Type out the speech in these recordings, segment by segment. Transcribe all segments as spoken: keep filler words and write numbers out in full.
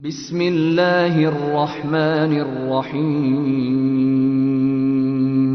بسم الله الرحمن الرحيم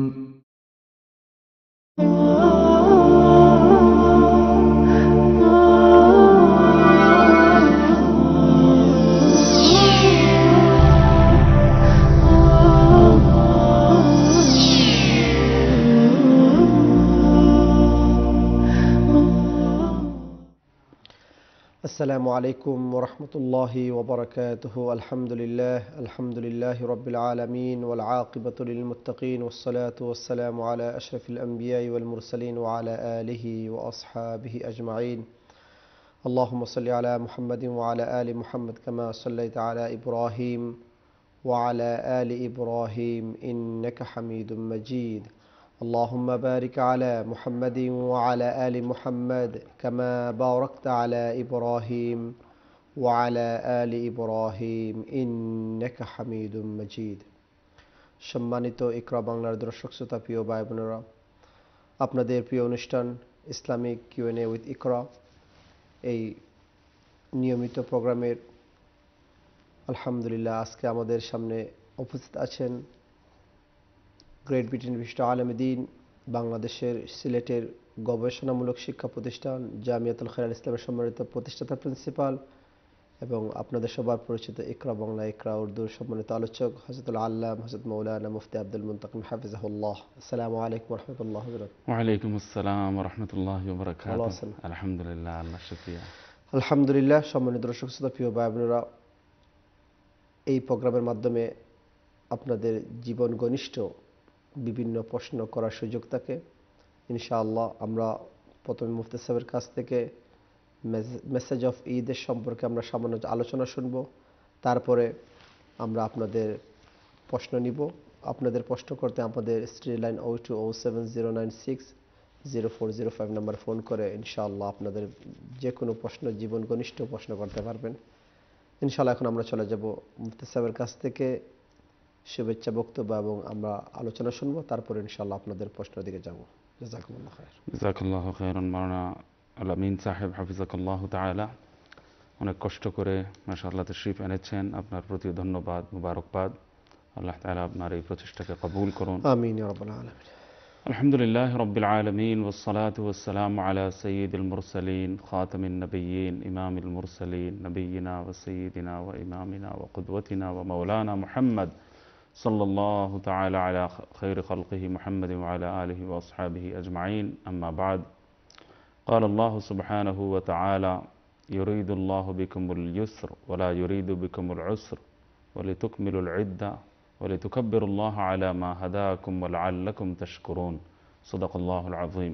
السلام عليكم ورحمة الله وبركاته. الحمد لله الحمد لله رب العالمين والعاقبة للمتقين والصلاة والسلام على أشرف الأنبياء والمرسلين وعلى آله وأصحابه أجمعين. اللهم صل على محمد وعلى آل محمد كما صليت على إبراهيم وعلى آل إبراهيم إنك حميد مجيد. اللهم بارك على محمد وعلى آل محمد كما باركت على إبراهيم وعلى آل إبراهيم إنك حميد مجيد. সম্মানিত ইকরা বাংলার দর্শক শ্রোতা প্রিয় ভাই বোনেরা, আপনাদের প্রিয় অনুষ্ঠান ইসলামিক কিউএনএ উইথ ইকরা এই নিয়মিত প্রোগ্রামের আলহামদুলিল্লাহ আজকে আমাদের সামনে উপস্থিত আছেন গ্রেট ব্রিটেন বিশিষ্ট আলেম দ্বীন, বাংলাদেশের সিলেটের গবেষণামূলক শিক্ষা প্রতিষ্ঠান জামিয়াত আল-খায়ের ইসলামের সম্মানিত প্রতিষ্ঠাতা প্রিন্সিপাল এবং আপনাদের সবার পরিচিত ইকরা বাংলা ইকরা উর্দুর সম্মানিত আলোচক হযরতুল আল্লাম হযরত মাওলানা মুফতি আব্দুল মুন্তাকিম হাফিজাহুল্লাহ। আসসালামু আলাইকুম ওয়া রাহমাতুল্লাহি ওয়া বারাকাতুহু। ওয়া আলাইকুম আসসালাম ওয়া রাহমাতুল্লাহি ওয়া বারাকাতুহু। আলহামদুলিল্লাহ, আল্লাহ শুকরিয়া। আলহামদুলিল্লাহ। সম্মানিত দর্শক শ্রোতা প্রিয় ভাই বোনেরা, এই প্রোগ্রামের মাধ্যমে আপনাদের জীবন ঘনিষ্ঠ বিভিন্ন প্রশ্ন করার সুযোগ থাকে। ইনশাআল্লাহ আমরা প্রথমে মুফতি সাহেবের কাছ থেকে মেসেজ অফ ঈদের সম্পর্কে আমরা সামান্য আলোচনা শুনব, তারপরে আমরা আপনাদের প্রশ্ন নিব। আপনাদের প্রশ্ন করতে আমাদের স্ট্রি line o two o seven zero nine six zero four zero five number phone করে ইনশাআল্লাহ আপনাদের যে কোনো প্রশ্ন জীবন ঘনিষ্ঠ প্রশ্ন করতে পারবেন ইনশাআল্লাহ। এখন আমরা চলে যাব মুফতি সাহেবের কাছ থেকে শুভেচ্ছা বক্তব্য এবং আমরা আলোচনা শুনবো, তারপরে ইনশাআল্লাহ আপনাদের প্রশ্নের দিকে যাব। জাযাকুমুল্লাহ খায়র। জাযাকাল্লাহু খায়রান মাওলানা আল-আমিন সাহেব হাফিজাকাল্লাহু তাআলা, অনেক কষ্ট করে মাশাআল্লাহ তাশরীফ এনেছেন। আপনার প্রতি ধন্যবাদ, মুবারকবাদ। আল্লাহ তাআলা আপনার এই প্রচেষ্টাকে কবুল করুন। আমিন ইয়া রাব্বাল আলামিন। আলহামদুলিল্লাহ রাব্বিল আলামিন ওয়াস সালাতু ওয়াস সালামু আলা সাইয়্যিদিল মুরসালিন খাতামিন নাবিয়্যিন ইমামিল মুরসালিন নবিয়্যিনা ওয়া সাইয়্যিদিনা ওয়া ইমামিনা ওয়া কুদওয়াতিনা ওয়া মাওলানা মুহাম্মদ সাল্লাল্লাহু তাআলা আলা খায়রি খালকিহি মুহাম্মাদিন ওয়া আলা আলিহি ওয়া আসহাবিহি আজমাইন। আম্মা বা'দ। قال الله سبحانه وتعالى يريد الله بكم اليسر ولا يريد بكم العسر ولتكملوا العدة ولتكبروا الله على ما هداكم ولعلكم تشكرون صدق الله العظيم.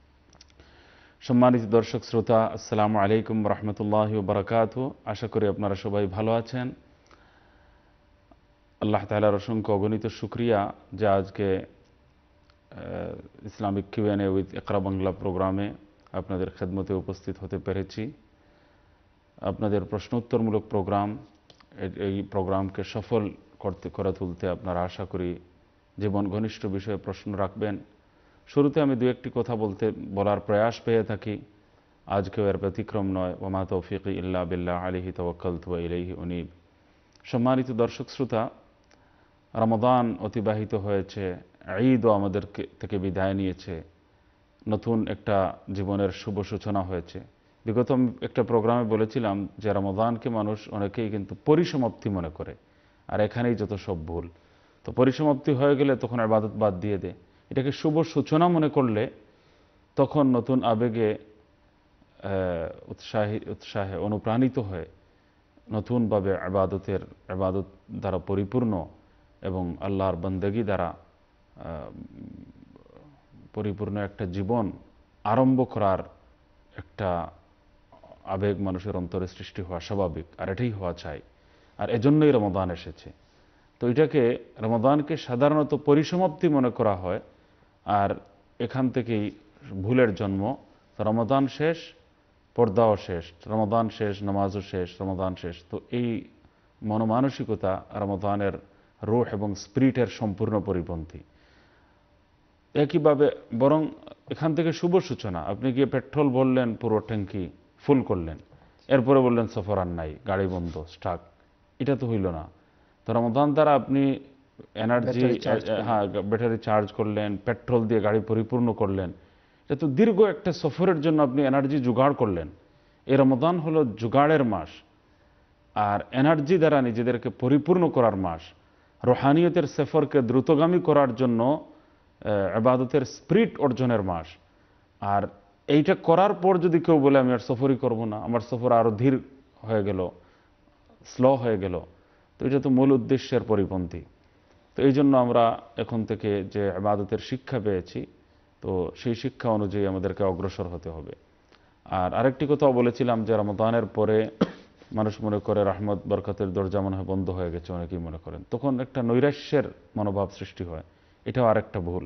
সম্মানিত দর্শক শ্রোতা, আসসালামু আলাইকুম ওয়া রাহমাতুল্লাহি ওয়া বারাকাতুহু। আশা করি আপনারা সবাই ভালো আছেন। আল্লাহ তাআলার অসংখ্য অগণিত শুকরিয়া যে আজকে Islamic Q and A with Iqra Bangla প্রোগ্রামে আপনাদের খেদমতে উপস্থিত হতে পেরেছি। আপনাদের প্রশ্ন উত্তরমূলক প্রোগ্রাম, এই প্রোগ্রামকে সফল করতে করে তুলতে আপনারা আশা করি জীবন ঘনিষ্ঠ বিষয়ে প্রশ্ন রাখবেন। শুরুতে আমি দু একটি কথা বলতে বলার প্রয়াস পেয়ে থাকি, আজকেও এর ব্যতিক্রম নয়। ওয়া মা তৌফিকি ইল্লা বিল্লাহ আলাইহি তাওয়াক্কালতু ওয়া ইলাইহি উনীব। সম্মানিত দর্শক শ্রোতা, রমাদান অতিবাহিত হয়েছে, ঈদও আমাদের থেকে বিদায় নিয়েছে, নতুন একটা জীবনের শুভ সূচনা হয়েছে। বিগত একটা প্রোগ্রামে বলেছিলাম যে রমাদানকে মানুষ অনেকেই কিন্তু পরিসমাপ্তি মনে করে, আর এখানেই যত সব ভুল। তো পরিসমাপ্তি হয়ে গেলে তখন ইবাদত বাদ দিয়ে দেয়। এটাকে শুভ সূচনা মনে করলে তখন নতুন আবেগে উৎসাহী উৎসাহে অনুপ্রাণিত হয়ে নতুনভাবে ইবাদতের ইবাদত দ্বারা পরিপূর্ণ এবং আল্লাহর বন্দেগী দ্বারা পরিপূর্ণ একটা জীবন আরম্ভ করার একটা আবেগ মানুষের অন্তরে সৃষ্টি হওয়া স্বাভাবিক, আর এটাই হওয়া চাই, আর এজন্যই রমাদান এসেছে। তো এটাকে রমাদানকে সাধারণত পরিসমাপ্তি মনে করা হয়, আর এখান থেকেই ভুলের জন্ম। রমাদান শেষ, পর্দাও শেষ, রমাদান শেষ, নামাজও শেষ, রমাদান শেষ। তো এই মনোমানসিকতা রমাদানের রূহ এবং স্পিরিটের সম্পূর্ণ পরিপন্থী। একইভাবে বরং এখান থেকে শুভ সূচনা। আপনি গিয়ে পেট্রোল ভরলেন, পুরো ট্যাঙ্কি ফুল করলেন, এরপরে বললেন সফর আর নাই, গাড়ি বন্ধ, স্টাক। এটা তো হইল না। তো রমাদান দ্বারা আপনি এনার্জি, হ্যাঁ ব্যাটারি চার্জ করলেন, পেট্রোল দিয়ে গাড়ি পরিপূর্ণ করলেন, এটা তো দীর্ঘ একটা সফরের জন্য আপনি এনার্জি জোগাড় করলেন। এই রমাদান হলো জোগাড়ের মাস, আর এনার্জি দ্বারা নিজেদেরকে পরিপূর্ণ করার মাস, রোহানিয়তের সফরকে দ্রুতগামী করার জন্য ইবাদতের স্পিরিট অর্জনের মাস। আর এইটা করার পর যদি কেউ বলে আমি আর সফরই করব না, আমার সফর আরো ধীর হয়ে গেল, স্লো হয়ে গেল, তো এটা তো মূল উদ্দেশ্যের পরিপন্থী। তো এই জন্য আমরা এখন থেকে যে ইবাদতের শিক্ষা পেয়েছি, তো সেই শিক্ষা অনুযায়ী আমাদেরকে অগ্রসর হতে হবে। আর আরেকটি কথাও বলেছিলাম যে রমাদানের পরে মানুষ মনে করে রহমত বরকতের দরজা মনে হয় বন্ধ হয়ে গেছে, অনেকেই মনে করেন, তখন একটা নৈরাশ্যের মনোভাব সৃষ্টি হয়। এটাও আরেকটা ভুল।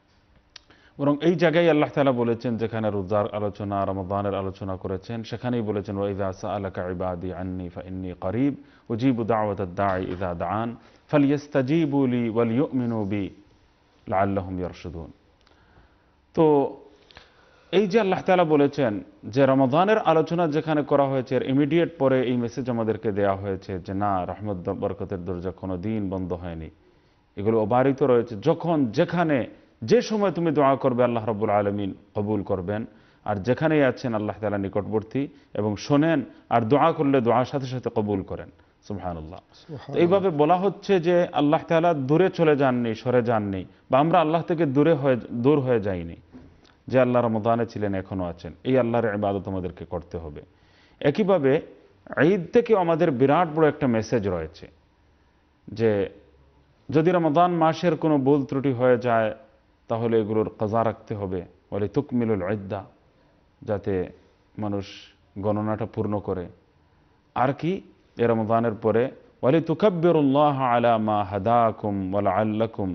বরং এই জায়গায় আল্লাহ তাআলা বলেছেন, যেখানে রোজার আলোচনা, রমাদানের আলোচনা করেছেন, সেখানেই বলেছেন ওয়াইযা সাআলাকা ইবাদি আন্নী ফাইন্নী করিব উজিবু দাওয়াতাদ দাঈ ইযা দাআন ফালইস্তাজিবু লি ওয়ালইউমিনু বি লাআল্লাহুম ইয়ারশুদুন। তো এই যে আল্লাহ তাআলা বলেছেন যে রমাদানের আলোচনা যেখানে করা হয়েছে, এর ইমিডিয়েট পরে এই মেসেজ আমাদেরকে দেয়া হয়েছে যে না, রহমত বরকতের দরজা কোনো দিন বন্ধ হয়নি, এগুলো অবারিত রয়েছে। যখন যেখানে যে সময় তুমি দোয়া করবে আল্লাহ রাব্বুল আলামিন কবুল করবেন। আর যেখানেই আছেন আল্লাহ তাআলা নিকটবর্তী এবং শোনেন, আর দোয়া করলে দোয়ার সাথে সাথে কবুল করেন। সুবহানাল্লাহ। তো এইভাবে বলা হচ্ছে যে আল্লাহ তাআলা দূরে চলে যাননি, সরে যাননি, বা আমরা আল্লাহ থেকে দূরে হয়ে দূর হয়ে যাইনি। যে আল্লাহ রমাদানে ছিলেন, এখনো আছেন, এই আল্লাহর ইবাদত আমাদেরকে করতে হবে। একইভাবে ঈদ থেকেও আমাদের বিরাট বড় একটা মেসেজ রয়েছে যে যদি রমাদান মাসের কোনো ভুল ত্রুটি হয়ে যায় তাহলে এগুলোর কাজা রাখতে হবে, ওয়ালি তুকমিলুল ইদ্দা, যাতে মানুষ গণনাটা পূর্ণ করে। আর কি এ রমাদানের পরে ওয়ালি তুকাব্বিরুল্লাহ আলা মা হাদাকুম ওয়া লাআল্লাকুম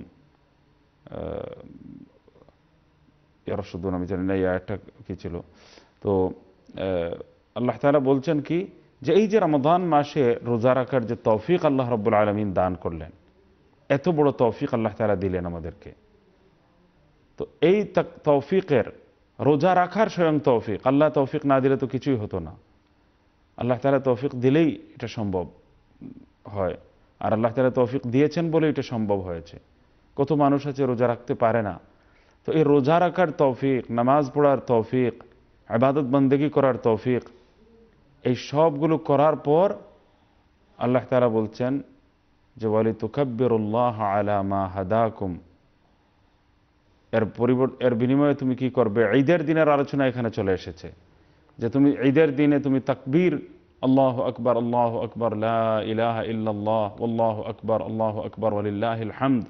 ইয়ারশুদুন, আমি জানি না এই আয়াতটা কি ছিল। তো আল্লাহ তাআলা বলছেন কি যে এই যে রমাদান মাসে রোজা রাখার যে তৌফিক আল্লাহ রাব্বুল আলামিন দান করলেন, এত বড় তৌফিক আল্লাহ তাআলা দিলেন আমাদেরকে। তো এই তৌফিকের, রোজা রাখার স্বয়ং তৌফিক, আল্লাহ তৌফিক না দিলে তো কিছুই হতো না। আল্লাহ তাআলা তৌফিক দিলেই এটা সম্ভব হয়, আর আল্লাহ তাআলা তৌফিক দিয়েছেন বলে এটা সম্ভব হয়েছে। কত মানুষ আছে রোজা রাখতে পারে না। তো এই রোজা রাখার তৌফিক, নামাজ পড়ার তৌফিক, ইবাদত বন্দেগী করার তৌফিক, এই সবগুলো করার পর আল্লাহ তাআলা বলছেন যে ওয়ালি তুকাব্বিরুল্লাহ আলা মা হাদাকুম, এর পরিবর্তে এর বিনিময়ে তুমি কি করবে? ঈদের দিনের আলোচনা এখানে চলে এসেছে যে তুমি ঈদের দিনে তুমি তাকবীর, আল্লাহু আকবার আল্লাহু আকবার লা ইলাহা ইল্লাল্লাহ আল্লাহু আকবার আল্লাহু আকবার ওয়ালিল্লাহিল হামদ।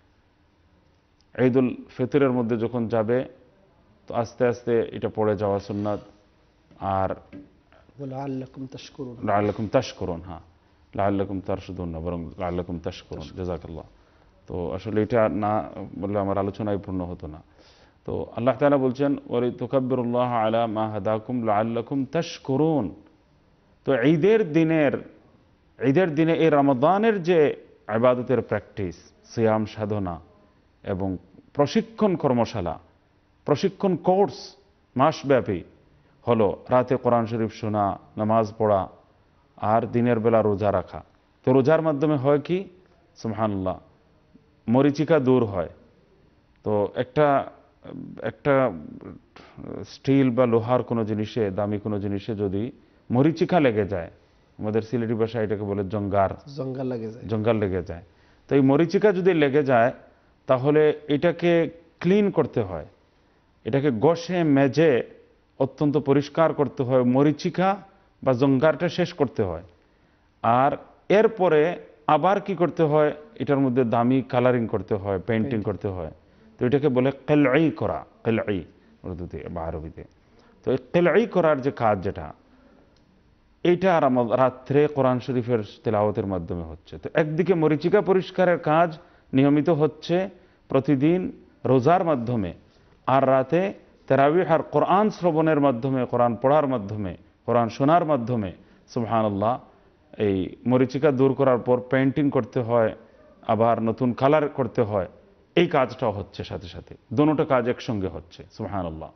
ঈদুল ফিতরের মধ্যে যখন যাবে তো আস্তে আস্তে এটা পড়ে যাওয়া সুন্নাত। আর লাআল্লাকুম তাশকুরুন, লাআল্লাকুম তাশকুরুন, হ্যাঁ লাআল্লাকুম তারশুদুন না, বরং লাআল্লাকুম তাশকুরুন। জাযাকাল্লাহ। তো আসলে এটা না বললে আমার আলোচনায় পূর্ণ হতো না। তো আল্লাহ তাআলা বলছেন ওয়ালি তুকাব্বিরুল্লাহ আলা মা হাদাকুম লাআল্লাকুম তাশকুরুন। তো ঈদের দিনের ঈদের দিনে এই রমাদানের যে ইবাদতের প্র্যাকটিস, সিয়াম সাধনা এবং প্রশিক্ষণ কর্মশালা, প্রশিক্ষণ কোর্স মাসব্যাপী হলো রাতে কোরআন শরীফ শোনা, নামাজ পড়া, আর দিনের বেলা রোজা রাখা। তো রোজার মাধ্যমে হয় কি, সুবহানাল্লাহ, মরিচিকা দূর হয়। তো একটা একটা স্টিল বা লোহার কোনো জিনিসে, দামি কোনো জিনিসে যদি মরিচিকা লেগে যায়, আমাদের সিলেটি ভাষায় এটাকে বলে জঙ্গার, জঙ্গাল লেগে যায়, জঙ্গাল লেগে যায়। তো এই মরিচিকা যদি লেগে যায় তাহলে এটাকে ক্লিন করতে হয়, এটাকে ঘষে মেজে অত্যন্ত পরিষ্কার করতে হয়, মরিচিকা বা জঙ্গারটা শেষ করতে হয়। আর এরপরে আবার কি করতে হয়, এটার মধ্যে দামি কালারিং করতে হয়, পেইন্টিং করতে হয়। তো এটাকে বলে কিলাই করা, কিলাই উর্দুতে বা আরবিতে। তো এই কিলাই করার যে কাজ, যেটা এইটা রাত্রে কোরআন শরীফের তেলাওয়াতের মাধ্যমে হচ্ছে। তো একদিকে মরিচিকা পরিষ্কারের কাজ নিয়মিত হচ্ছে প্রতিদিন রোজার মাধ্যমে, আর রাতে তারাবিহ আর কোরআন শ্রবণের মাধ্যমে, কোরআন পড়ার মাধ্যমে, কোরআন শোনার মাধ্যমে সুবহানাল্লাহ এই মরিচিকা দূর করার পর পেইন্টিং করতে হয়, আবার নতুন কালার করতে হয়। এই কাজটাও হচ্ছে সাথে সাথে, দুটো কাজ একসঙ্গে হচ্ছে। সুবহানাল্লাহ।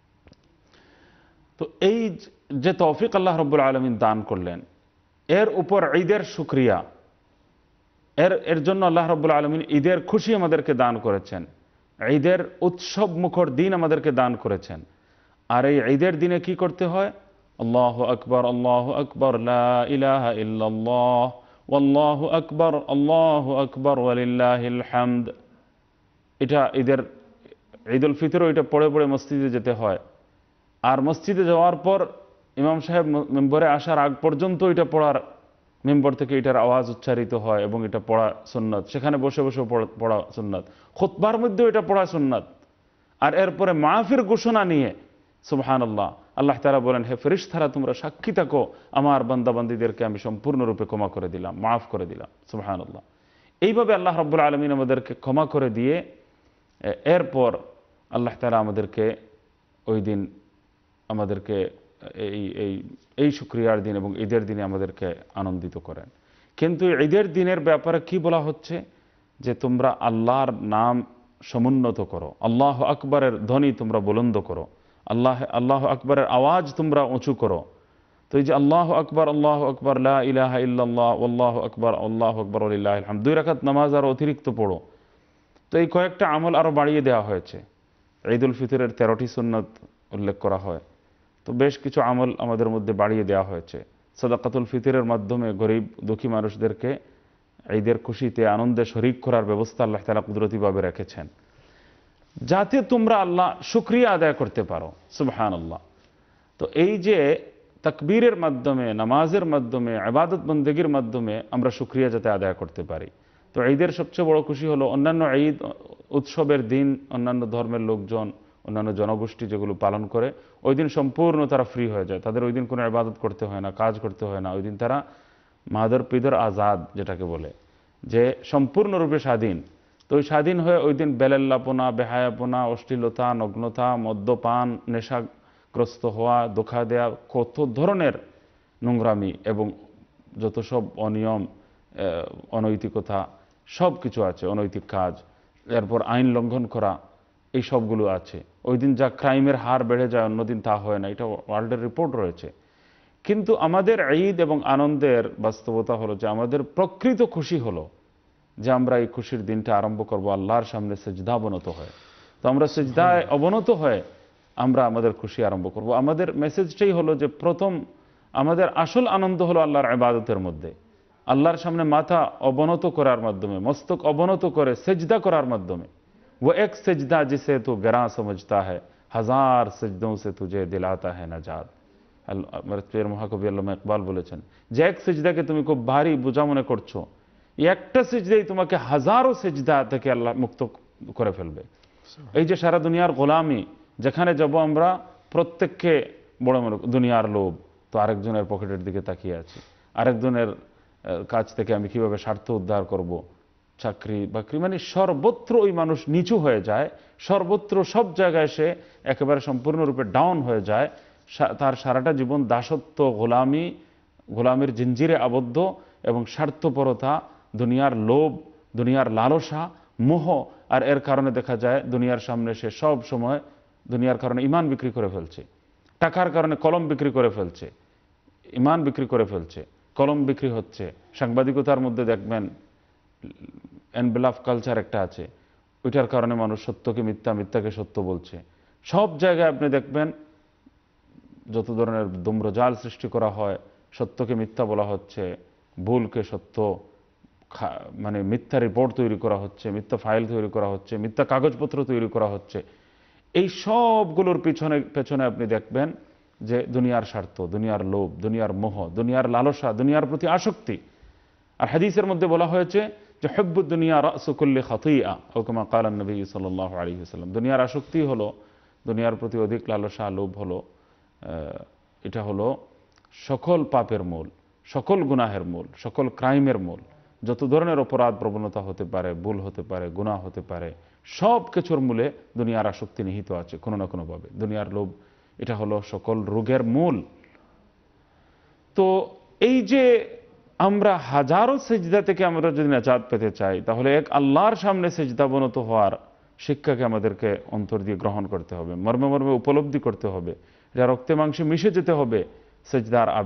তো এই যে তৌফিক আল্লাহ রাব্বুল আলামিন দান করলেন, এর উপর ঈদের শুকরিয়া এর এর জন্য আল্লাহ রাব্বুল আলামিন ঈদের খুশি আমাদেরকে দান করেছেন, ঈদের উৎসব মুখর দিন আমাদেরকে দান করেছেন। আর এই ঈদের দিনে কি করতে হয়? আল্লাহু আকবার, আল্লাহু আকবার, লা ইলাহা ইল্লাল্লাহ, ওয়াল্লাহু আকবার, আল্লাহু আকবার, ওয়ালিল্লাহিল হামদ। এটা ঈদের ঈদুল ফিতরও এটা পড়ে পড়ে মসজিদে যেতে হয়। আর মসজিদে যাওয়ার পর ইমাম সাহেব মেম্বরে আসার আগ পর্যন্ত এটা পড়ার, মেম্বর থেকে এটার আওয়াজ উচ্চারিত হয় এবং এটা পড়া সুন্নাত, সেখানে বসে বসে পড়া সুন্নাত, খুতবার মধ্যেও এটা পড়া সুন্নাত। আর এরপরে মাহফির ঘোষণা নিয়ে সুবহানাল্লাহ, আল্লাহ তাআলা বলেন, হে ফেরেশতারা তোমরা সাক্ষী থাকো আমার বান্দাবান্দীদেরকে আমি সম্পূর্ণরূপে ক্ষমা করে দিলাম, মাফ করে দিলাম। সুবহানাল্লাহ। এইভাবে আল্লাহ রাব্বুল আলামিন আমাদেরকে ক্ষমা করে দিয়ে এরপর আল্লাহ তাআলা আমাদেরকে ওই দিন আমাদেরকে এই এই এই শুকরিয়ার দিন এবং ঈদের দিনে আমাদেরকে আনন্দিত করেন। কিন্তু ঈদের দিনের ব্যাপারে কি বলা হচ্ছে? যে তোমরা আল্লাহর নাম সমুন্নত করো, আল্লাহ আকবরের ধ্বনি তোমরা বুলন্দ করো, আল্লাহ আল্লাহ আকবরের আওয়াজ তোমরা উঁচু করো। তো এই যে আল্লাহ আকবর, আল্লাহ আকবর, লা ইলাহা ইল্লাল্লাহ, আল্লাহু আকবর, আল্লাহু আকবর, ওয়ালিল্লাহিল হামদ, দুই রাকাত নামাজ আর অতিরিক্ত পড়ো। তো এই কয়েকটা আমল আরো বাড়িয়ে দেওয়া হয়েছে। ঈদুল ফিতরের তেরোটি সুন্নাত উল্লেখ করা হয়, তো বেশ কিছু আমল আমাদের মধ্যে বাড়িয়ে দেওয়া হয়েছে। সাদাকাতুল ফিতরের মাধ্যমে গরিব দুঃখী মানুষদেরকে ঈদের খুশিতে আনন্দে শরীক করার ব্যবস্থা আল্লাহ তাআলা কুদরতিভাবে রেখেছেন, যাতে তোমরা আল্লাহ শুকরিয়া আদায় করতে পারো। সুবহানাল্লাহ। তো এই যে তাকবীরের মাধ্যমে, নামাজের মাধ্যমে, ইবাদত বন্দেগীর মাধ্যমে আমরা শুকরিয়া যাতে আদায় করতে পারি। তো ঈদের সবচেয়ে বড় খুশি হলো অন্যান্য ঈদ উৎসবের দিন অন্যান্য ধর্মের লোকজন, অন্যান্য জনগোষ্ঠী যেগুলো পালন করে, ওই দিন সম্পূর্ণ তারা ফ্রি হয়ে যায়, তাদের ওই দিন কোনো ইবাদত করতে হয় না, কাজ করতে হয় না। ওই দিন তারা মাদর পিদর আজাদ যেটাকে বলে, যে সম্পূর্ণরূপে স্বাধীন। তো ওই স্বাধীন হয়ে ওই দিন বেলাল্লাপনা, বেহায়াপনা, অশ্লীলতা, নগ্নতা, মদ্যপান, নেশাগ্রস্ত হওয়া, ধোঁকা দেয়া, কত ধরনের নোংরামি এবং যত সব অনিয়ম, অনৈতিকতা সব কিছু আছে, অনৈতিক কাজ, এরপর আইন লঙ্ঘন করা, এই সবগুলো আছে। ওই দিন যা ক্রাইমের হার বেড়ে যায় অন্যদিন তা হয় না, এটা ওয়ার্ল্ডের রিপোর্ট রয়েছে। কিন্তু আমাদের ঈদ এবং আনন্দের বাস্তবতা হলো যে আমাদের প্রকৃত খুশি হলো যে আমরা এই খুশির দিনটা আরম্ভ করব আল্লাহর সামনে সিজদা অবনত হয়। তো আমরা সিজদায় অবনত হয়ে আমরা আমাদের খুশি আরম্ভ করব। আমাদের মেসেজটাই হলো যে প্রথম আমাদের আসল আনন্দ হলো আল্লাহর ইবাদতের মধ্যে, আল্লাহর সামনে মাথা অবনত করার মাধ্যমে, মস্তক অবনত করে সিজদা করার মাধ্যমে। वो एक सजदा जिसे तू गरा समझता है, हजार सजदों से तुझे दिलाता है नजात। পীর মহাকবি আল্লামা ইকবাল বলেছেন যে এক সিজদাকে তুমি খুব ভারী বোঝা মনে করছো, একটা সিজদাই তোমাকে হাজারো সিজদা থেকে আল্লাহ মুক্ত করে ফেলবে। এই যে সারা দুনিয়ার গোলামি, যেখানে যাব আমরা প্রত্যেককে বড় মনে দুনিয়ার লোভ, তো আরেকজনের পকেটের দিকে তাকিয়ে আছি, আরেকজনের কাছ থেকে আমি কিভাবে স্বার্থ উদ্ধার করব, চাকরি বাকরি, মানে সর্বত্র ওই মানুষ নিচু হয়ে যায়, সর্বত্র সব জায়গায় সে একেবারে সম্পূর্ণরূপে ডাউন হয়ে যায়। তার সারাটা জীবন দাসত্ব, গোলামি, গোলামের জিঞ্জিরে আবদ্ধ এবং স্বার্থপরতা, দুনিয়ার লোভ, দুনিয়ার লালসা, মোহ। আর এর কারণে দেখা যায় দুনিয়ার সামনে সে সব সময় দুনিয়ার কারণে ইমান বিক্রি করে ফেলছে, টাকার কারণে কলম বিক্রি করে ফেলছে, ইমান বিক্রি করে ফেলছে, কলম বিক্রি হচ্ছে। সাংবাদিকতার মধ্যে দেখবেন এনভেলপ কালচার একটা আছে, ওইটার কারণে মানুষ সত্যকে মিথ্যা, মিথ্যাকে সত্য বলছে। সব জায়গায় আপনি দেখবেন যত ধরনের দুম্রজাল সৃষ্টি করা হয়, সত্যকে মিথ্যা বলা হচ্ছে, ভুলকে সত্য, মানে মিথ্যা রিপোর্ট তৈরি করা হচ্ছে, মিথ্যা ফাইল তৈরি করা হচ্ছে, মিথ্যা কাগজপত্র তৈরি করা হচ্ছে। এই সবগুলোর পিছনে পেছনে আপনি দেখবেন যে দুনিয়ার স্বার্থ, দুনিয়ার লোভ, দুনিয়ার মোহ, দুনিয়ার লালসা, দুনিয়ার প্রতি আসক্তি। আর হাদিসের মধ্যে বলা হয়েছে যে হুব্বুদ দুনিয়া রাসু কুল্লি খাতিয়া, ও কামা ক্বালা নবী সাল্লাল্লাহু আলাইহি ওয়াসাল্লাম। দুনিয়ার আসক্তি হলো, দুনিয়ার প্রতি অধিক লালসা, লোভ হলো, এটা হলো সকল পাপের মূল, সকল গুনাহের মূল, সকল ক্রাইমের মূল। যত ধরনের অপরাধ প্রবণতা হতে পারে, ভুল হতে পারে, গুনাহ হতে পারে, সব কিছুর মূলে দুনিয়ার আসক্তি নিহিত আছে কোনো না কোনোভাবে। দুনিয়ার লোভ এটা হলো সকল রোগের মূল। তো এই যে আমরা হাজারো সেজদা থেকে আমরা যদি নাজাত পেতে চাই, তাহলে এক আল্লাহর সামনে সেজদা অবনত হওয়ার শিক্ষাকে আমাদেরকে অন্তর দিয়ে গ্রহণ করতে হবে, মর্মে মর্মে উপলব্ধি করতে হবে, যা রক্তে মাংসে মিশে যেতে হবে সেজদার আবেগ,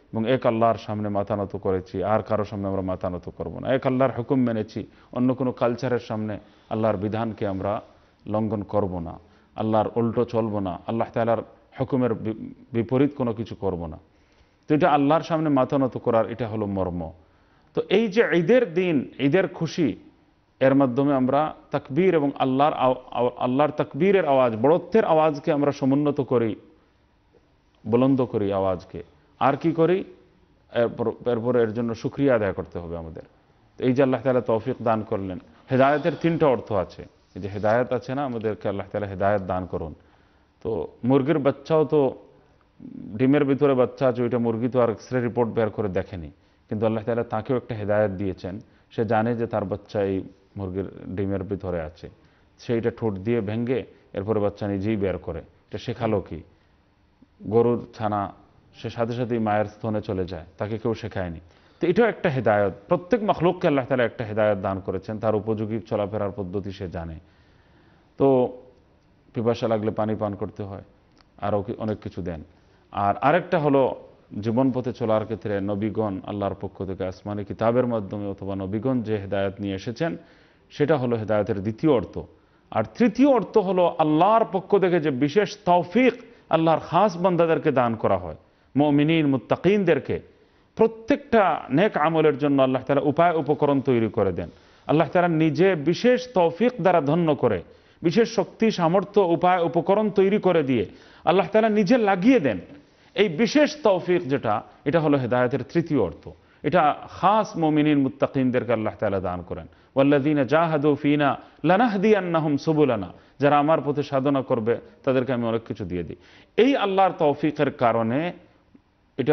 এবং এক আল্লাহর সামনে মাথা নত করেছি, আর কারো সামনে আমরা মাথা নত করব না। এক আল্লাহর হুকুম মেনেছি, অন্য কোনো কালচারের সামনে আল্লাহর বিধানকে আমরা লঙ্ঘন করব না, আল্লাহর উল্টো চলব না, আল্লাহ তাআলার হুকুমের বিপরীত কোনো কিছু করব না। তো এটা আল্লাহর সামনে মাথা নত করার এটা হলো মর্ম। তো এই যে ঈদের দিন, ঈদের খুশি, এর মাধ্যমে আমরা তাকবীর এবং আল্লাহর আল্লাহর তাকবীরের আওয়াজ, বড়ত্বের আওয়াজকে আমরা সমুন্নত করি, বুলন্দ করি আওয়াজকে। আর কি করি? এরপরে এর জন্য শুকরিয়া আদায় করতে হবে আমাদের। তো এই যে আল্লাহ তাআলা তৌফিক দান করলেন, হেদায়েতের তিনটা অর্থ আছে। এই যে হেদায়েত আছে না, আমাদেরকে আল্লাহ তাআলা হেদায়েত দান করুন। তো মুরগির বাচ্চাও তো, ডিমের ভিতরে বাচ্চা আছে, ওইটা মুরগি তো আর এক্সরে রিপোর্ট বের করে দেখেনি, কিন্তু আল্লাহ তাআলা তাকেও একটা হেদায়েত দিয়েছেন। সে জানে যে তার বাচ্চা এই মুরগির ডিমের ভিতরে আছে, সেইটা ঠোঁট দিয়ে ভেঙে এরপরে বাচ্চা নিজেই বের করে। এটা শেখালো কি? গরুর ছানা সে সাথে সাথেই মায়ের স্তনে চলে যায়, তাকে কেউ শেখায়নি। তো এটাও একটা হেদায়েত। প্রত্যেক মাখলুককে আল্লাহ তাআলা একটা হেদায়েত দান করেছেন, তার উপযোগী চলাফেরার পদ্ধতি সে জানে। তো পিপাসা লাগলে পানি পান করতে হয়, আরও অনেক কিছু দেন। আর আরেকটা হলো জীবন পথে চলার ক্ষেত্রে নবীগণ আল্লাহর পক্ষ থেকে আসমানি কিতাবের মাধ্যমে অথবা নবীগণ যে হেদায়েত নিয়ে এসেছেন, সেটা হলো হেদায়েতের দ্বিতীয় অর্থ। আর তৃতীয় অর্থ হলো আল্লাহর পক্ষ থেকে যে বিশেষ তৌফিক আল্লাহর খাস বান্দাদেরকে দান করা হয়, মুমিনিন মুত্তাকিনদেরকে। প্রত্যেকটা নেক আমলের জন্য আল্লাহ তাআলা উপায় উপকরণ তৈরি করে দেন। আল্লাহ তাআলা নিজে বিশেষ তৌফিক দ্বারা ধন্য করে, বিশেষ শক্তি সামর্থ্য উপায় উপকরণ তৈরি করে দিয়ে আল্লাহ তাআলা নিজে লাগিয়ে দেন। এই বিশেষ তৌফিক যেটা, এটা হলো হেদায়েতের তৃতীয় অর্থ। এটা খাস মুমিনিন মুত্তাকিনদেরকে আল্লাহ তাআলা দান করেন। ওয়াল্লাযীনা জাহাদু ফীনা লানাহদিয়ান্নাহুম সুবুলানা, যারা আমার পথে সাধনা করবে তাদেরকে আমি অনেক কিছু দিয়ে দিই। এই আল্লাহর তৌফিকের কারণে এটা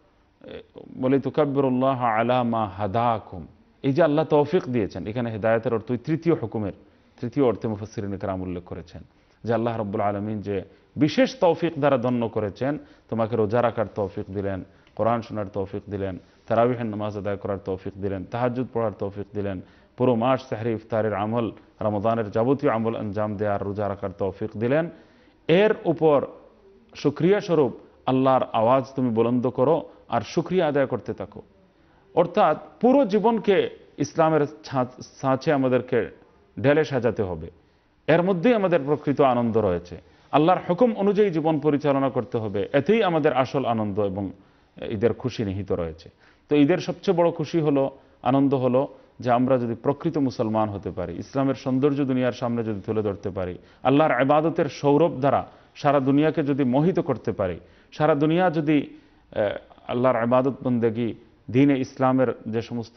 বলি তুকাব্বিরুল্লাহ আলা মা হাদাকুম, এই যে আল্লাহ তৌফিক দিয়েছেন, এখানে হেদায়েতের অর্থ তৃতীয় হুকুমের তৃতীয় অর্থে মুফাসসিরিন কেরাম উল্লেখ করেছেন যে আল্লাহ রাব্বুল আলামিন যে বিশেষ তৌফিক দ্বারা ধন্য করেছেন। তোমাকে রোজা রাখার তৌফিক দিলেন, কোরআন শোনার তৌফিক দিলেন, তারাবিহের নামাজ আদায় করার তৌফিক দিলেন, তাহাজ্জুদ পড়ার তৌফিক দিলেন, পুরো মাস সেহরি ইফতারের আমল, রমাদানের যাবতীয় আমল আঞ্জাম দেওয়ার, রোজা রাখার তৌফিক দিলেন। এর উপর শুকরিয়া স্বরূপ আল্লাহর আওয়াজ তুমি বুলন্দ করো আর শুকরিয়া আদায় করতে থাকো। অর্থাৎ পুরো জীবনকে ইসলামের ছাঁচে আমাদেরকে ঢেলে সাজাতে হবে। এর মধ্যেই আমাদের প্রকৃত আনন্দ রয়েছে। আল্লাহর হুকুম অনুযায়ী জীবন পরিচালনা করতে হবে, এতেই আমাদের আসল আনন্দ এবং ঈদের খুশি নিহিত রয়েছে। তো ঈদের সবচেয়ে বড় খুশি হলো, আনন্দ হলো যে আমরা যদি প্রকৃত মুসলমান হতে পারি, ইসলামের সৌন্দর্য দুনিয়ার সামনে যদি তুলে ধরতে পারি, আল্লাহর ইবাদতের সৌরভ দ্বারা সারা দুনিয়াকে যদি মোহিত করতে পারি, সারা দুনিয়া যদি আল্লাহর ইবাদত বন্দেগী, দ্বীনে ইসলামের যে সমস্ত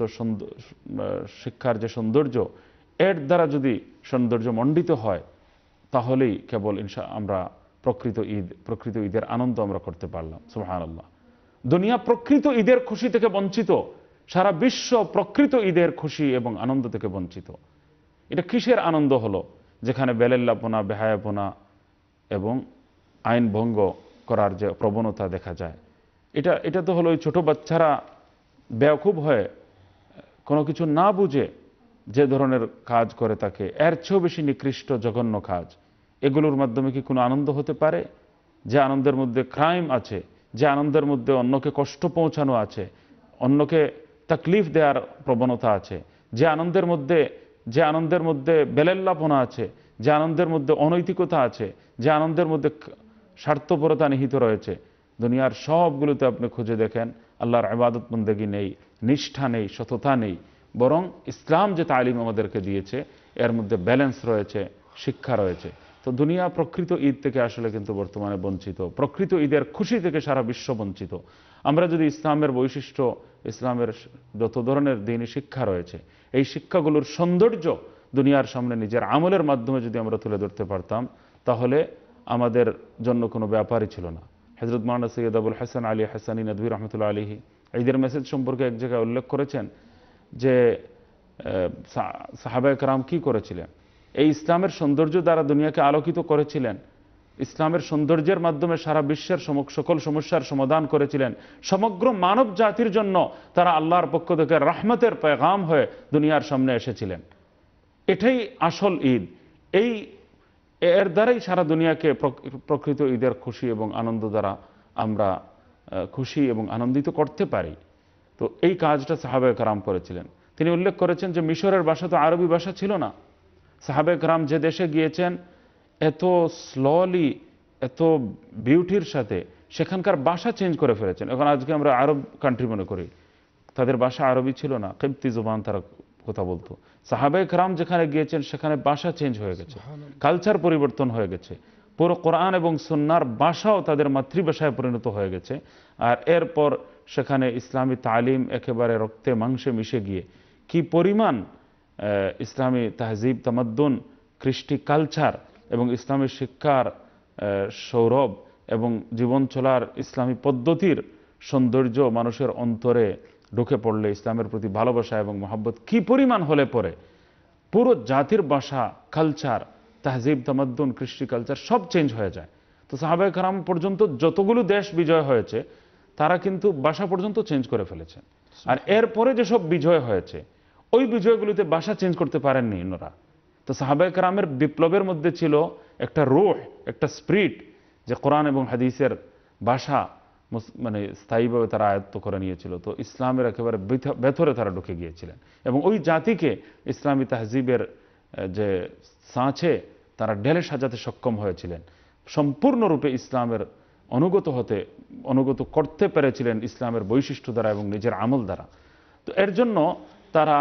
শিক্ষার যে সৌন্দর্য, এর দ্বারা যদি সৌন্দর্য মণ্ডিত হয়, তাহলেই কেবল ইনশা আমরা প্রকৃত ঈদ, প্রকৃত ঈদের আনন্দ আমরা করতে পারলাম। সুবহানাল্লাহ। দুনিয়া প্রকৃত ঈদের খুশি থেকে বঞ্চিত, সারা বিশ্ব প্রকৃত ঈদের খুশি এবং আনন্দ থেকে বঞ্চিত। এটা কিসের আনন্দ হলো? যেখানে বেলেল্লাপনা, বেহায়াপনা এবং আইন ভঙ্গ করার যে প্রবণতা দেখা যায়, এটা এটা তো হলো ওই ছোট বাচ্চারা বেয়াকুব হয়ে কোনো কিছু না বুঝে যে ধরনের কাজ করে থাকে, এর চেয়েও বেশি নিকৃষ্ট জঘন্য কাজ। এগুলোর মাধ্যমে কি কোনো আনন্দ হতে পারে? যে আনন্দের মধ্যে ক্রাইম আছে, যে আনন্দের মধ্যে অন্যকে কষ্ট পৌঁছানো আছে, অন্যকে তাকলিফ দেওয়ার প্রবণতা আছে, যে আনন্দের মধ্যে যে আনন্দের মধ্যে বেলেল্লাপনা আছে, যে আনন্দের মধ্যে অনৈতিকতা আছে, যে আনন্দের মধ্যে স্বার্থপরতা নিহিত রয়েছে, দুনিয়ার সবগুলোতে আপনি খুঁজে দেখেন আল্লাহর ইবাদত বন্দেগী নেই, নিষ্ঠা নেই, সততা নেই। বরং ইসলাম যে তালিম আমাদেরকে দিয়েছে, এর মধ্যে ব্যালেন্স রয়েছে, শিক্ষা রয়েছে। তো দুনিয়া প্রকৃত ঈদ থেকে আসলে কিন্তু বর্তমানে বঞ্চিত, প্রকৃত ঈদের খুশি থেকে সারা বিশ্ব বঞ্চিত। আমরা যদি ইসলামের বৈশিষ্ট্য, ইসলামের যত ধরনের দ্বীনি শিক্ষা রয়েছে, এই শিক্ষাগুলোর সৌন্দর্য দুনিয়ার সামনে নিজের আমলের মাধ্যমে যদি আমরা তুলে ধরতে পারতাম, তাহলে আমাদের জন্য কোনো ব্যাপারই ছিল না। হযরত মাওলানা সৈয়দ আবুল হাসান আলী হাসানী নদভী রহমতুল্লাহ আলাইহি ঈদের মেসেজ সম্পর্কে এক জায়গায় উল্লেখ করেছেন যে সাহাবায়ে কেরাম কি করেছিলেন, এই ইসলামের সৌন্দর্য দ্বারা দুনিয়াকে আলোকিত করেছিলেন, ইসলামের সৌন্দর্যের মাধ্যমে সারা বিশ্বের সকল সমস্যার সমাধান করেছিলেন। সমগ্র মানব জাতির জন্য তারা আল্লাহর পক্ষ থেকে রহমতের পেগাম হয়ে দুনিয়ার সামনে এসেছিলেন। এটাই আসল ঈদ। এই এর দ্বারাই সারা দুনিয়াকে প্রকৃত ঈদের খুশি এবং আনন্দ দ্বারা আমরা খুশি এবং আনন্দিত করতে পারি। তো এই কাজটা সাহাবায়ে কেরাম করেছিলেন। তিনি উল্লেখ করেছেন যে মিশরের ভাষা তো আরবি ভাষা ছিল না। সাহাবায়ে কেরাম যে দেশে গিয়েছেন এত স্লোলি, এত বিউটির সাথে সেখানকার ভাষা চেঞ্জ করে ফেলেছেন। এখন আজকে আমরা আরব কান্ট্রি মনে করি, তাদের ভাষা আরবি ছিল না, কিবতি জবান তারা কথা বলতো। সাহাবায়ে কেরাম যেখানে গিয়েছেন সেখানে ভাষা চেঞ্জ হয়ে গেছে, কালচার পরিবর্তন হয়ে গেছে, পুরো কোরআন এবং সুন্নাহর ভাষাও তাদের মাতৃভাষায় পরিণত হয়ে গেছে। আর এরপর সেখানে ইসলামী তালিম একেবারে রক্তে মাংসে মিশে গিয়ে কি পরিমাণ ইসলামী তাহজিব, তামাদ্দুন, কৃষ্টি, কালচার এবং ইসলামী শিক্ষার সৌরভ এবং জীবন চলার ইসলামী পদ্ধতির সৌন্দর্য মানুষের অন্তরে ঢুকে পড়লে ইসলামের প্রতি ভালোবাসা এবং মহব্বত কি পরিমাণ হলে পরে পুরো জাতির ভাষা, কালচার, তাহজিব, তামাদ্দুন, কৃষ্টি, কালচার সব চেঞ্জ হয়ে যায়। তো সাহাবায়ে কেরাম পর্যন্ত যতগুলো দেশ বিজয় হয়েছে তারা কিন্তু ভাষা পর্যন্ত চেঞ্জ করে ফেলেছে। আর এরপরে যেসব বিজয় হয়েছে ওই বিজয়গুলিতে ভাষা চেঞ্জ করতে পারেননি ওনারা। তো সাহাবায়ে কেরামের বিপ্লবের মধ্যে ছিল একটা রূহ, একটা স্পিরিট, যে কোরআন এবং হাদিসের ভাষা মানে স্থায়ীভাবে তারা আয়ত্ত করে নিয়েছিল। তো ইসলামের একেবারে ভেতরে তারা ঢুকে গিয়েছিলেন এবং ওই জাতিকে ইসলামী তাহজিবের যে ছাঁচে তারা ঢেলে সাজাতে সক্ষম হয়েছিলেন। সম্পূর্ণরূপে ইসলামের অনুগত হতে অনুগত করতে পেরেছিলেন ইসলামের বৈশিষ্ট্য দ্বারা এবং নিজের আমল দ্বারা। তো এর জন্য তারা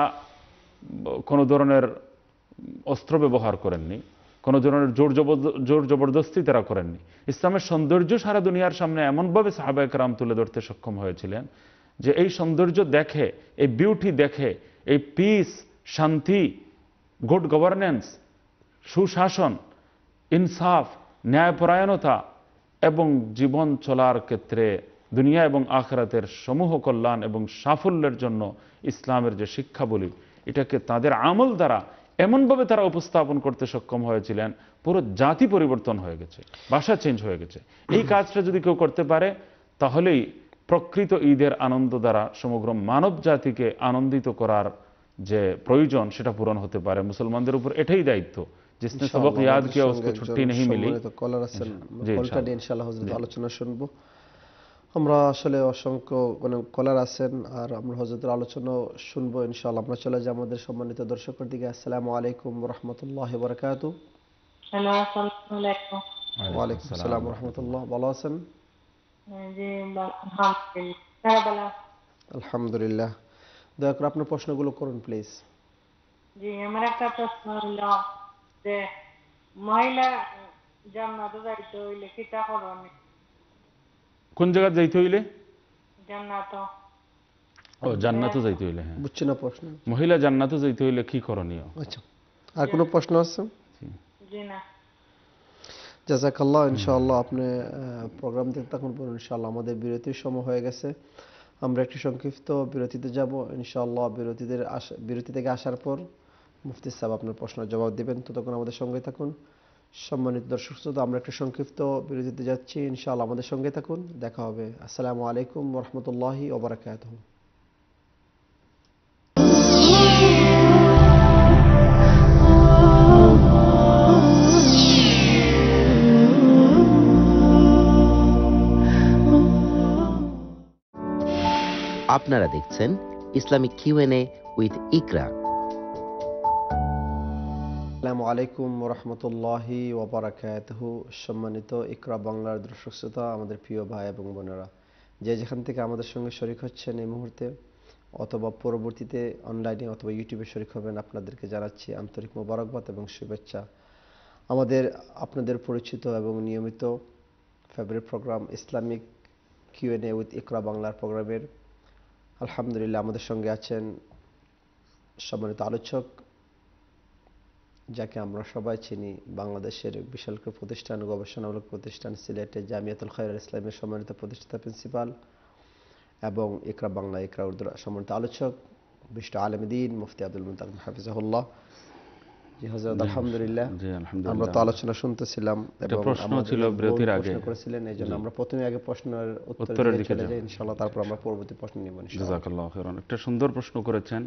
কোনো ধরনের অস্ত্র ব্যবহার করেননি, কোনো ধরনের জোর জোর জবরদস্তি তারা করেননি। ইসলামের সৌন্দর্য সারা দুনিয়ার সামনে এমনভাবে সাহাবায়ে কেরাম তুলে ধরতে সক্ষম হয়েছিলেন যে এই সৌন্দর্য দেখে, এই বিউটি দেখে, এই পিস, শান্তি, গুড গভর্নেন্স, সুশাসন, ইনসাফ, ন্যায়পরায়ণতা এবং জীবন চলার ক্ষেত্রে দুনিয়া এবং আখিরাতের সমূহ কল্যাণ এবং সাফল্যের জন্য ইসলামের যে শিক্ষা বলি এটাকে তাদের আমল দ্বারা এমনভাবে তারা উপস্থাপন করতে সক্ষম হয়েছিলেন পুরো জাতি পরিবর্তন হয়ে গেছে, ভাষা চেঞ্জ হয়ে গেছে। এই কাজটা যদি কেউ করতে পারে তাহলেই প্রকৃত ঈদের আনন্দ দ্বারা সমগ্র মানব জাতিকে আনন্দিত করার যে প্রয়োজন সেটা পূরণ হতে পারে। মুসলমানদের উপর এটাই দায়িত্ব, जिसने सबक याद किया उसको छुट्टी नहीं मिली। ইনশাআল্লাহ হযরত আলোচনা শুনবো আমরা। আসলে অসংখ্য মানে কলার আছেন আর আমরা হযরতের আলোচনা শুনবো ইনশাআল্লাহ। আমরা চলে যাই আমাদের সম্মানিত দর্শকদের দিকে। আসসালামু আলাইকুম ওয়া রাহমাতুল্লাহি ওয়া বারাকাতুহু। আসসালামু আলাইকুম। ওয়া আলাইকুম আসসালাম ওয়া রাহমাতুল্লাহ। ভালো আছেন? জি আলহামদুলিল্লাহ। আলহামদুলিল্লাহ। দয়া করে আপনার প্রশ্নগুলো করুন প্লিজ। জি আমার একটা প্রশ্ন হলো যে মহিলা জান্নাতে যাইতে হইলে কিটা করণীয়? কোন জায়গা যাইতে হইলে? জান্নাত। ও জান্নাতে যাইতে হইলে, হ্যাঁ বুঝছি না প্রশ্ন। মহিলা জান্নাতে যাইতে হইলে কি করণীয়? আচ্ছা, আর কোনো প্রশ্ন আছে? জি না। জাযাকাল্লাহ। ইনশাআল্লাহ আপনি প্রোগ্রাম দেখতে থাকুন। ইনশাআল্লাহ আমাদের বিরতির সময় হয়ে গেছে, আমরা একটি সংক্ষিপ্ত বিরতিতে যাব। ইনশাআল্লাহ বিরতিদের বিরতি থেকে আসার পর মুফতি সাহেব আপনার প্রশ্নের জবাব দেবেন। ততক্ষণ আমাদের সঙ্গে থাকুন। সম্মানিত দর্শক শ্রোতা, আমরা একটা সংক্ষিপ্ত বিরতিতে যাচ্ছি। ইনশাআল্লাহ আমাদের সঙ্গে থাকুন, দেখা হবে। আসসালামু আলাইকুম ওয়া রাহমাতুল্লাহি ওয়া বারাকাতুহু। আপনারা দেখছেন Islamic Q and A with Iqra. আসসালামু আলাইকুম ওয়া রাহমাতুল্লাহি ওয়া বারাকাতুহু। সম্মানিত ইকরা বাংলার দর্শক শ্রোতা, আমাদের প্রিয় ভাই এবং বোনেরা, যে যেখান থেকে আমাদের সঙ্গে শরীক হচ্ছেন এই মুহূর্তে অথবা পরবর্তীতে অনলাইনে অথবা ইউটিউবে শরীক হবেন, আপনাদেরকে জানাচ্ছি আন্তরিক মোবারকবাদ এবং শুভেচ্ছা। আমাদের আপনাদের পরিচিত এবং নিয়মিত favourite programme Islamic Q and A with Iqra বাংলার প্রোগ্রামের আলহামদুলিল্লাহ আমাদের সঙ্গে আছেন সম্মানিত আলোচক, যাকে আমরা সবাই চিনি, বাংলাদেশের বিশাল প্রতিষ্ঠান, গবেষণামূলক প্রতিষ্ঠান সিলেটের জামিয়াতুল খায়র ইসলামের সম্মানিত প্রতিষ্ঠাতা প্রিন্সিপাল এবং ইকরা বাংলা ইকরা উর্দুর সম্মানিত আলোচক বিশিষ্ট আলেম দ্বীন মুফতি আব্দুল মুন্তাকিম হাফিজাহুল্লাহ। জি হযরত আলহামদুলিল্লাহ আমরা তো আলোচনা শুনতেছিলাম এবং প্রশ্ন ছিল বিরতির আগে করেছিলেন, এইজন্য আমরা প্রথমে আগে প্রশ্নের উত্তরের দিকে চলে যাই ইনশাআল্লাহ, তারপর আমরা পরবর্তী প্রশ্ন নিব ইনশাআল্লাহ। জাযাকাল্লাহু খাইরান। একটা সুন্দর প্রশ্ন করেছেন।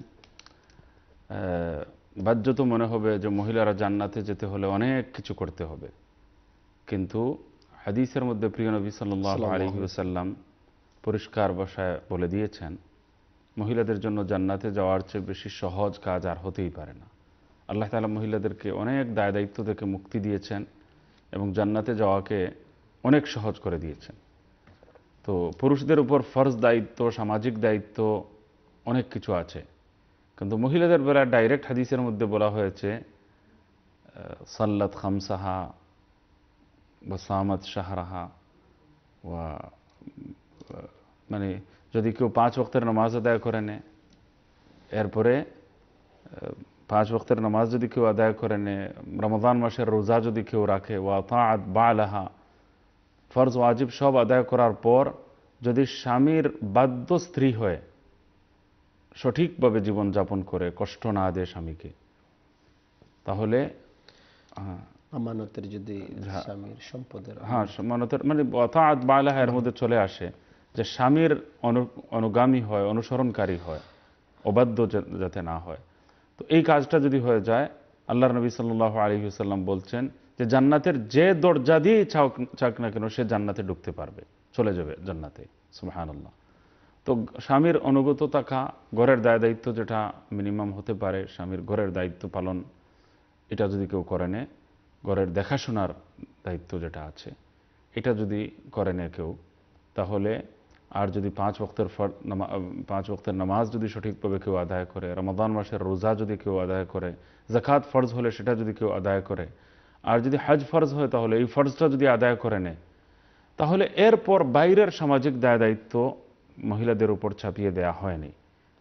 বাহ্য তো মনে হবে যে মহিলারা জান্নাতে যেতে হলে অনেক কিছু করতে হবে, কিন্তু হাদিসের মধ্যে প্রিয় নবী সাল্লাল্লাহু আলাইহি ওয়াসাল্লাম পরিষ্কার ভাষায় বলে দিয়েছেন, মহিলাদের জন্য জান্নাতে যাওয়ার চেয়ে বেশি সহজ কাজ আর হতেই পারে না। আল্লাহ তাআলা মহিলাদেরকে অনেক দায় দায়িত্ব থেকে মুক্তি দিয়েছেন এবং জান্নাতে যাওয়াকে অনেক সহজ করে দিয়েছেন। তো পুরুষদের উপর ফরজ দায়িত্ব, সামাজিক দায়িত্ব অনেক কিছু আছে, কিন্তু মহিলাদের বেলায় ডাইরেক্ট হাদিসের মধ্যে বলা হয়েছে সাল্লাত খামসাহা ওয়া সামাত শাহরাহা ওয়া, মানে যদি কেউ পাঁচ ওয়াক্তের নামাজ আদায় করে নেয়, এরপরে পাঁচ ওয়াক্তের নামাজ যদি কেউ আদায় করে নেয়, রমজান মাসের রোজা যদি কেউ রাখে, ওয়া তাআত বালাহা, ফরজ ওয়াজিব সব আদায় করার পর যদি স্বামীর বাধ্য স্ত্রী হয়ে সঠিকভাবে জীবনযাপন করে, কষ্ট না দেয় স্বামীকে, তাহলে আমানতের যদি স্বামীর সম্পদের, হ্যাঁ আমানতের মানে তাআত বালাহা এর মধ্যে চলে আসে যে স্বামীর অনুগামী হয়, অনুসরণকারী হয়, অবাধ্য যাতে না হয়। তো এই কাজটা যদি হয়ে যায়, আল্লাহর নবী সাল্লাল্লাহু আলাইহি ওয়াসাল্লাম বলছেন যে জান্নাতের যে দরজা দিয়ে চাক না কেন সে জান্নাতে ঢুকতে পারবে, চলে যাবে জান্নাতে। সুবহানাল্লাহ। তো স্বামীর অনুগত থাকা, ঘরের দায় দায়িত্ব যেটা মিনিমাম হতে পারে, স্বামীর ঘরের দায়িত্ব পালন, এটা যদি কেউ করে নেয়, ঘরের দেখাশোনার দায়িত্ব যেটা আছে এটা যদি করে নেয় কেউ, তাহলে আর যদি পাঁচ ওয়াক্তের পাঁচ ওয়াক্তের নামাজ যদি সঠিকভাবে কেউ আদায় করে, রমাদান মাসের রোজা যদি কেউ আদায় করে, যাকাত ফরজ হলে সেটা যদি কেউ আদায় করে, আর যদি হজ ফরজ হয় তাহলে এই ফরজটা যদি আদায় করে নেয়, তাহলে এরপর বাইরের সামাজিক দায় দায়িত্ব মহিলাদের উপর চাপিয়ে দেয়া হয়নি।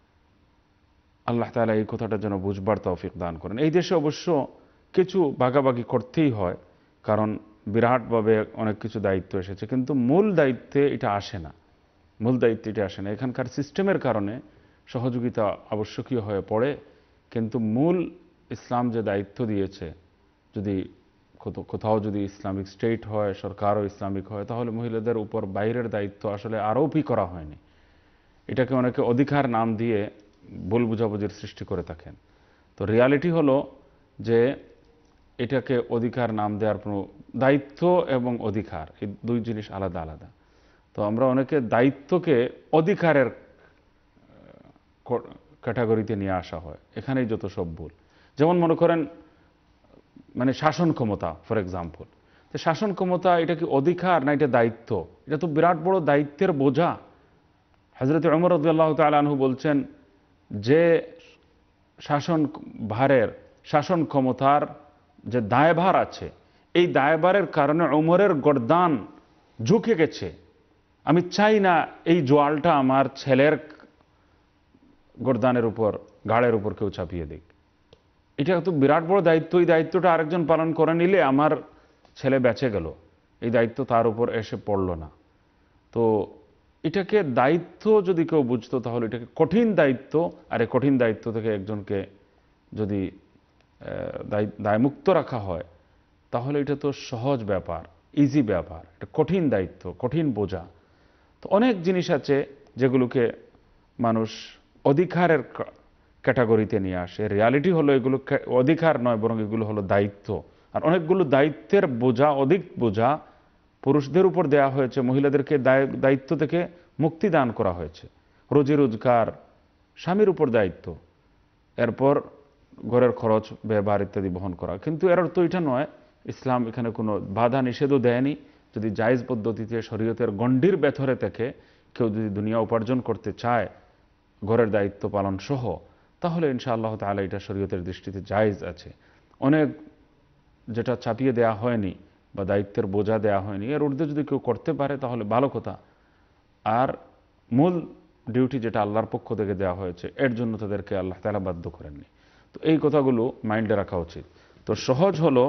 আল্লাহ তাআলা এই কথাটা যেন বুঝবার তৌফিক দান করেন। এই দেশে অবশ্য কিছু ভাগাভাগি করতেই হয়, কারণ বিরাটভাবে অনেক কিছু দায়িত্ব এসেছে, কিন্তু মূল দায়িত্বে এটা আসে না, মূল দায়িত্বে এটা আসে না। এখানকার সিস্টেমের কারণে সহযোগিতা আবশ্যকীয় হয়ে পড়ে, কিন্তু মূল ইসলাম যে দায়িত্ব দিয়েছে, যদি কোথাও যদি ইসলামিক স্টেট হয়, সরকারও ইসলামিক হয়, তাহলে মহিলাদের উপর বাইরের দায়িত্ব আসলে আরোপই করা হয়নি। এটাকে অনেকে অধিকার নাম দিয়ে ভুল বুঝাবুঝির সৃষ্টি করে থাকেন। তো রিয়ালিটি হলো যে এটাকে অধিকার নাম দেওয়ার কোনো, দায়িত্ব এবং অধিকার এই দুই জিনিস আলাদা আলাদা। তো আমরা অনেকে দায়িত্বকে অধিকারের ক্যাটাগরিতে নিয়ে আসা হয়, এখানেই যত সব ভুল। যেমন মনে করেন মানে শাসন ক্ষমতা ফর এক্সাম্পল, তো শাসন ক্ষমতা এটা কি অধিকার না এটা দায়িত্ব? এটা তো বিরাট বড় দায়িত্বের বোঝা। হযরত ওমর রাদিয়াল্লাহু তাআলা আনহু বলছেন যে শাসন ভারের, শাসন ক্ষমতার যে দায়ভার আছে, এই দায়ভারের কারণে ওমরের গর্দান ঝুঁকে গেছে। আমি চাই না এই জোয়ালটা আমার ছেলের গর্দানের উপর, ঘাড়ের উপর কেউ চাপিয়ে দিক। এটা তো বিরাট বড় দায়িত্ব, এই দায়িত্বটা আরেকজন পালন করে নিলে আমার ছেলে বেঁচে গেল, এই দায়িত্ব তার উপর এসে পড়ল না। তো এটাকে দায়িত্ব যদি কেউ বুঝতো তাহলে এটাকে কঠিন দায়িত্ব, আর এই কঠিন দায়িত্ব থেকে একজনকে যদি দায়মুক্ত রাখা হয় তাহলে এটা তো সহজ ব্যাপার, ইজি ব্যাপার। এটা কঠিন দায়িত্ব, কঠিন বোঝা। তো অনেক জিনিস আছে যেগুলোকে মানুষ অধিকারের ক্যাটাগরিতে নিয়ে আসে। রিয়ালিটি হলো এগুলো অধিকার নয়, বরং এগুলো হলো দায়িত্ব। আর অনেকগুলো দায়িত্বের বোঝা, অধিক বোঝা পুরুষদের উপর দেয়া হয়েছে, মহিলাদেরকে দায়িত্ব থেকে মুক্তি দান করা হয়েছে। রুজি রোজগার স্বামীর উপর দায়িত্ব, এরপর ঘরের খরচ ব্যবহার ইত্যাদি বহন করা। কিন্তু এর অর্থ এটা নয়, ইসলাম এখানে কোনো বাধা নিষেধও দেয়নি। যদি জায়েজ পদ্ধতিতে শরীয়তের গণ্ডির ভেতরে থেকে কেউ যদি দুনিয়া উপার্জন করতে চায় ঘরের দায়িত্ব পালন সহ, তাহলে ইনশাআল্লাহ তাআলা এটা শরীয়তের দৃষ্টিতে জায়েজ আছে। অনেক যেটা চাপিয়ে দেয়া হয়নি বা দায়িত্বের বোঝা দেয়া হয়নি, এর ঊর্ধ্বে যদি কেউ করতে পারে তাহলে ভালো কথা। আর মূল ডিউটি যেটা আল্লাহর পক্ষ থেকে দেওয়া হয়েছে, এর জন্য তাদেরকে আল্লাহ তাআলা বাধ্য করেননি। তো এই কথাগুলো মাইন্ডে রাখা উচিত। তো সহজ হলো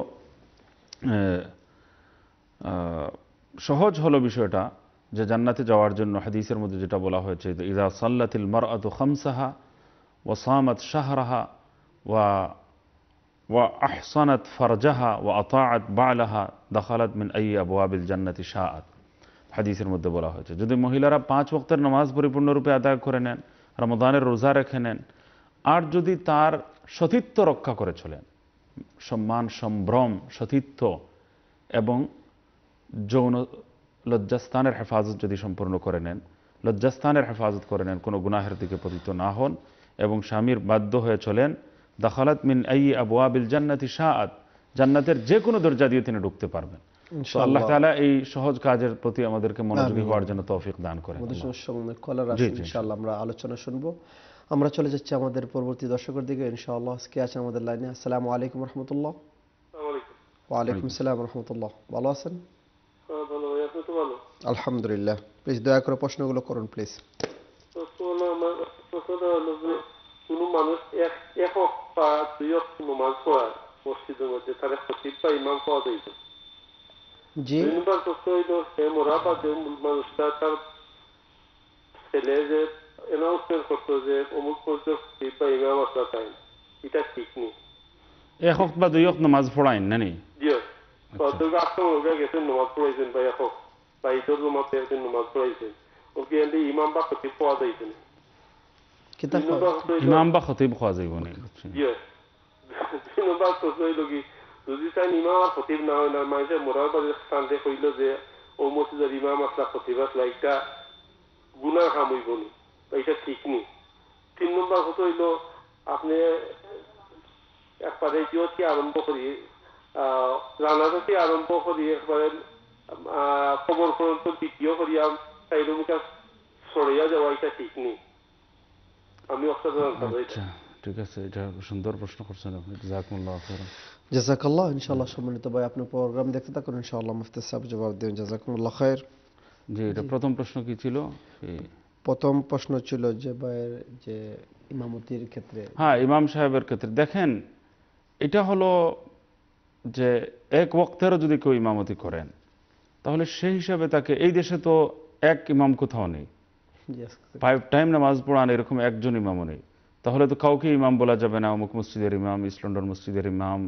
সহজ হলো বিষয়টা যে জান্নাতে যাওয়ার জন্য হাদিসের মধ্যে যেটা বলা হয়েছে, ইযা সাল্লাতিল মারআতু খামসাহা ওয়া সামাত শাহরাহা ওয়া ওয়া আহসানাত ফারজাহা ওয়া আতাআত বালাহা দাখালাত মিন আই আবওয়াবিল জান্নাতি শাআত। হাদিসের মধ্যে বলা হয়েছে যদি মহিলারা পাঁচ ওয়াক্তের নামাজ পরিপূর্ণরূপে আদায় করে নেন, রমজানের রোজা রেখে নেন, আর যদি তার সতীত্ব রক্ষা করে চলেন, সম্মান সম্ভ্রম সতীত্ব এবং যৌন লজ্জাস্থানের হেফাজত যদি সম্পূর্ণ করে নেন, লজ্জাস্থানের হেফাজত করে নেন, কোনো গুনাহের দিকে পতিত না হন এবং স্বামীর বাধ্য হয়ে চলেন, দাখালাত মিন আই আবওয়াবিল জান্নাতি শাআত, জান্নাতের যে কোনো দরজা দিয়ে তিনি ঢুকতে পারবেন। তো আল্লাহ তাআলা এই সহজ কাজের প্রতি আমাদেরকে মনোযোগী হওয়ার জন্য তৌফিক দান করেন। কলার আছে ইনশাআল্লাহ আমরা আলোচনা শুনবো। আমরা চলে যাচ্ছি আমাদের পরবর্তী দর্শকের দিকে ইনশাআল্লাহ। আজকে আছে আমাদের লাইনে। আসসালামু আলাইকুম রাহমাতুল্লাহ। ওয়া আলাইকুম আসসালাম রাহমাতুল্লাহ। ভালো আছেন? হ্যাঁ ভালো ভাই, আপনি তো ভালো? আলহামদুলিল্লাহ। প্লিজ দয়া করে প্রশ্নগুলো করুন প্লিজ। প্রশ্ন আমার প্রশ্নটা হলো যে কোনো মানুষ এক একক বা দুই অক্ষ নামাজ পড়ায় মসজিদের মধ্যে, তাহলে খতিব বা ইমাম পাওয়া যায়? জি। দুই নম্বর প্রশ্ন হইল সে মোরা বা যে মানুষটা তার ছেলে যে অ্যানাউন্সমেন্ট করতো যে অমুক মসজিদের খতিব বা ইমাম আসা চাই, এটা ঠিক নেই। এক ওয়াক্ত বা দুই ওয়াক্ত নামাজ পড়াইন না নি? জি দুর্গা আটটা লোকে গেছেন নামাজ পড়াইছেন বা একক বা ঈদের জমাতে একদিন নামাজ পড়াইছেন, ওকে এনে ইমাম বা খতিব পাওয়া যাইছেন? ইমাম বা খতিব খাওয়া যাইব না? দুই নম্বর প্রশ্ন হইল কি যদি চাই ইমাম আর খতিব না হয় না, মানুষের মোরার বাজে স্থানে হইল যে ও মসজিদের ইমাম আসলা খতিব আসলা, এটা গুনাহ কাম হইব নি, এটা ঠিক নেই। তিন নম্বর কথা হইল আপনি একবারে জিওটি আরম্ভ করি আহ রানাজাতি আরম্ভ করি একবারে খবর পর্যন্ত দ্বিতীয় করিয়া সাইড মুখে সরিয়া যাওয়া, এটা ঠিক নেই। আমি অসাধারণ। আচ্ছা ঠিক আছে, এটা সুন্দর প্রশ্ন করছেন আপনি, জাযাকুমুল্লাহ খাইরান। জাযাকাল্লাহ। ইনশাআল্লাহ সম্মানিত ভাই আপনি প্রোগ্রাম দেখতে থাকুন, ইনশাআল্লাহ মুফতি সাহেব জবাব দেবেন। জাযাকুমুল্লাহ খাইর। জি, এটা প্রথম প্রশ্ন কি ছিল? প্রথম প্রশ্ন ছিল যে ভাইয়ের যে ইমামতির ক্ষেত্রে। হ্যাঁ, ইমাম সাহেবের ক্ষেত্রে দেখেন, এটা হলো যে এক ওয়াক্তেরও যদি কেউ ইমামতি করেন তাহলে সেই হিসাবে তাকে, এই দেশে তো এক ইমাম কোথাও নেই, ফাইভ টাইম নামাজ পড়ান এরকম একজন ইমামও নেই, তাহলে তো কাউকে ইমাম বলা যাবে না। অমুক মসজিদের ইমাম, ইস্ট লন্ডন মসজিদের ইমাম,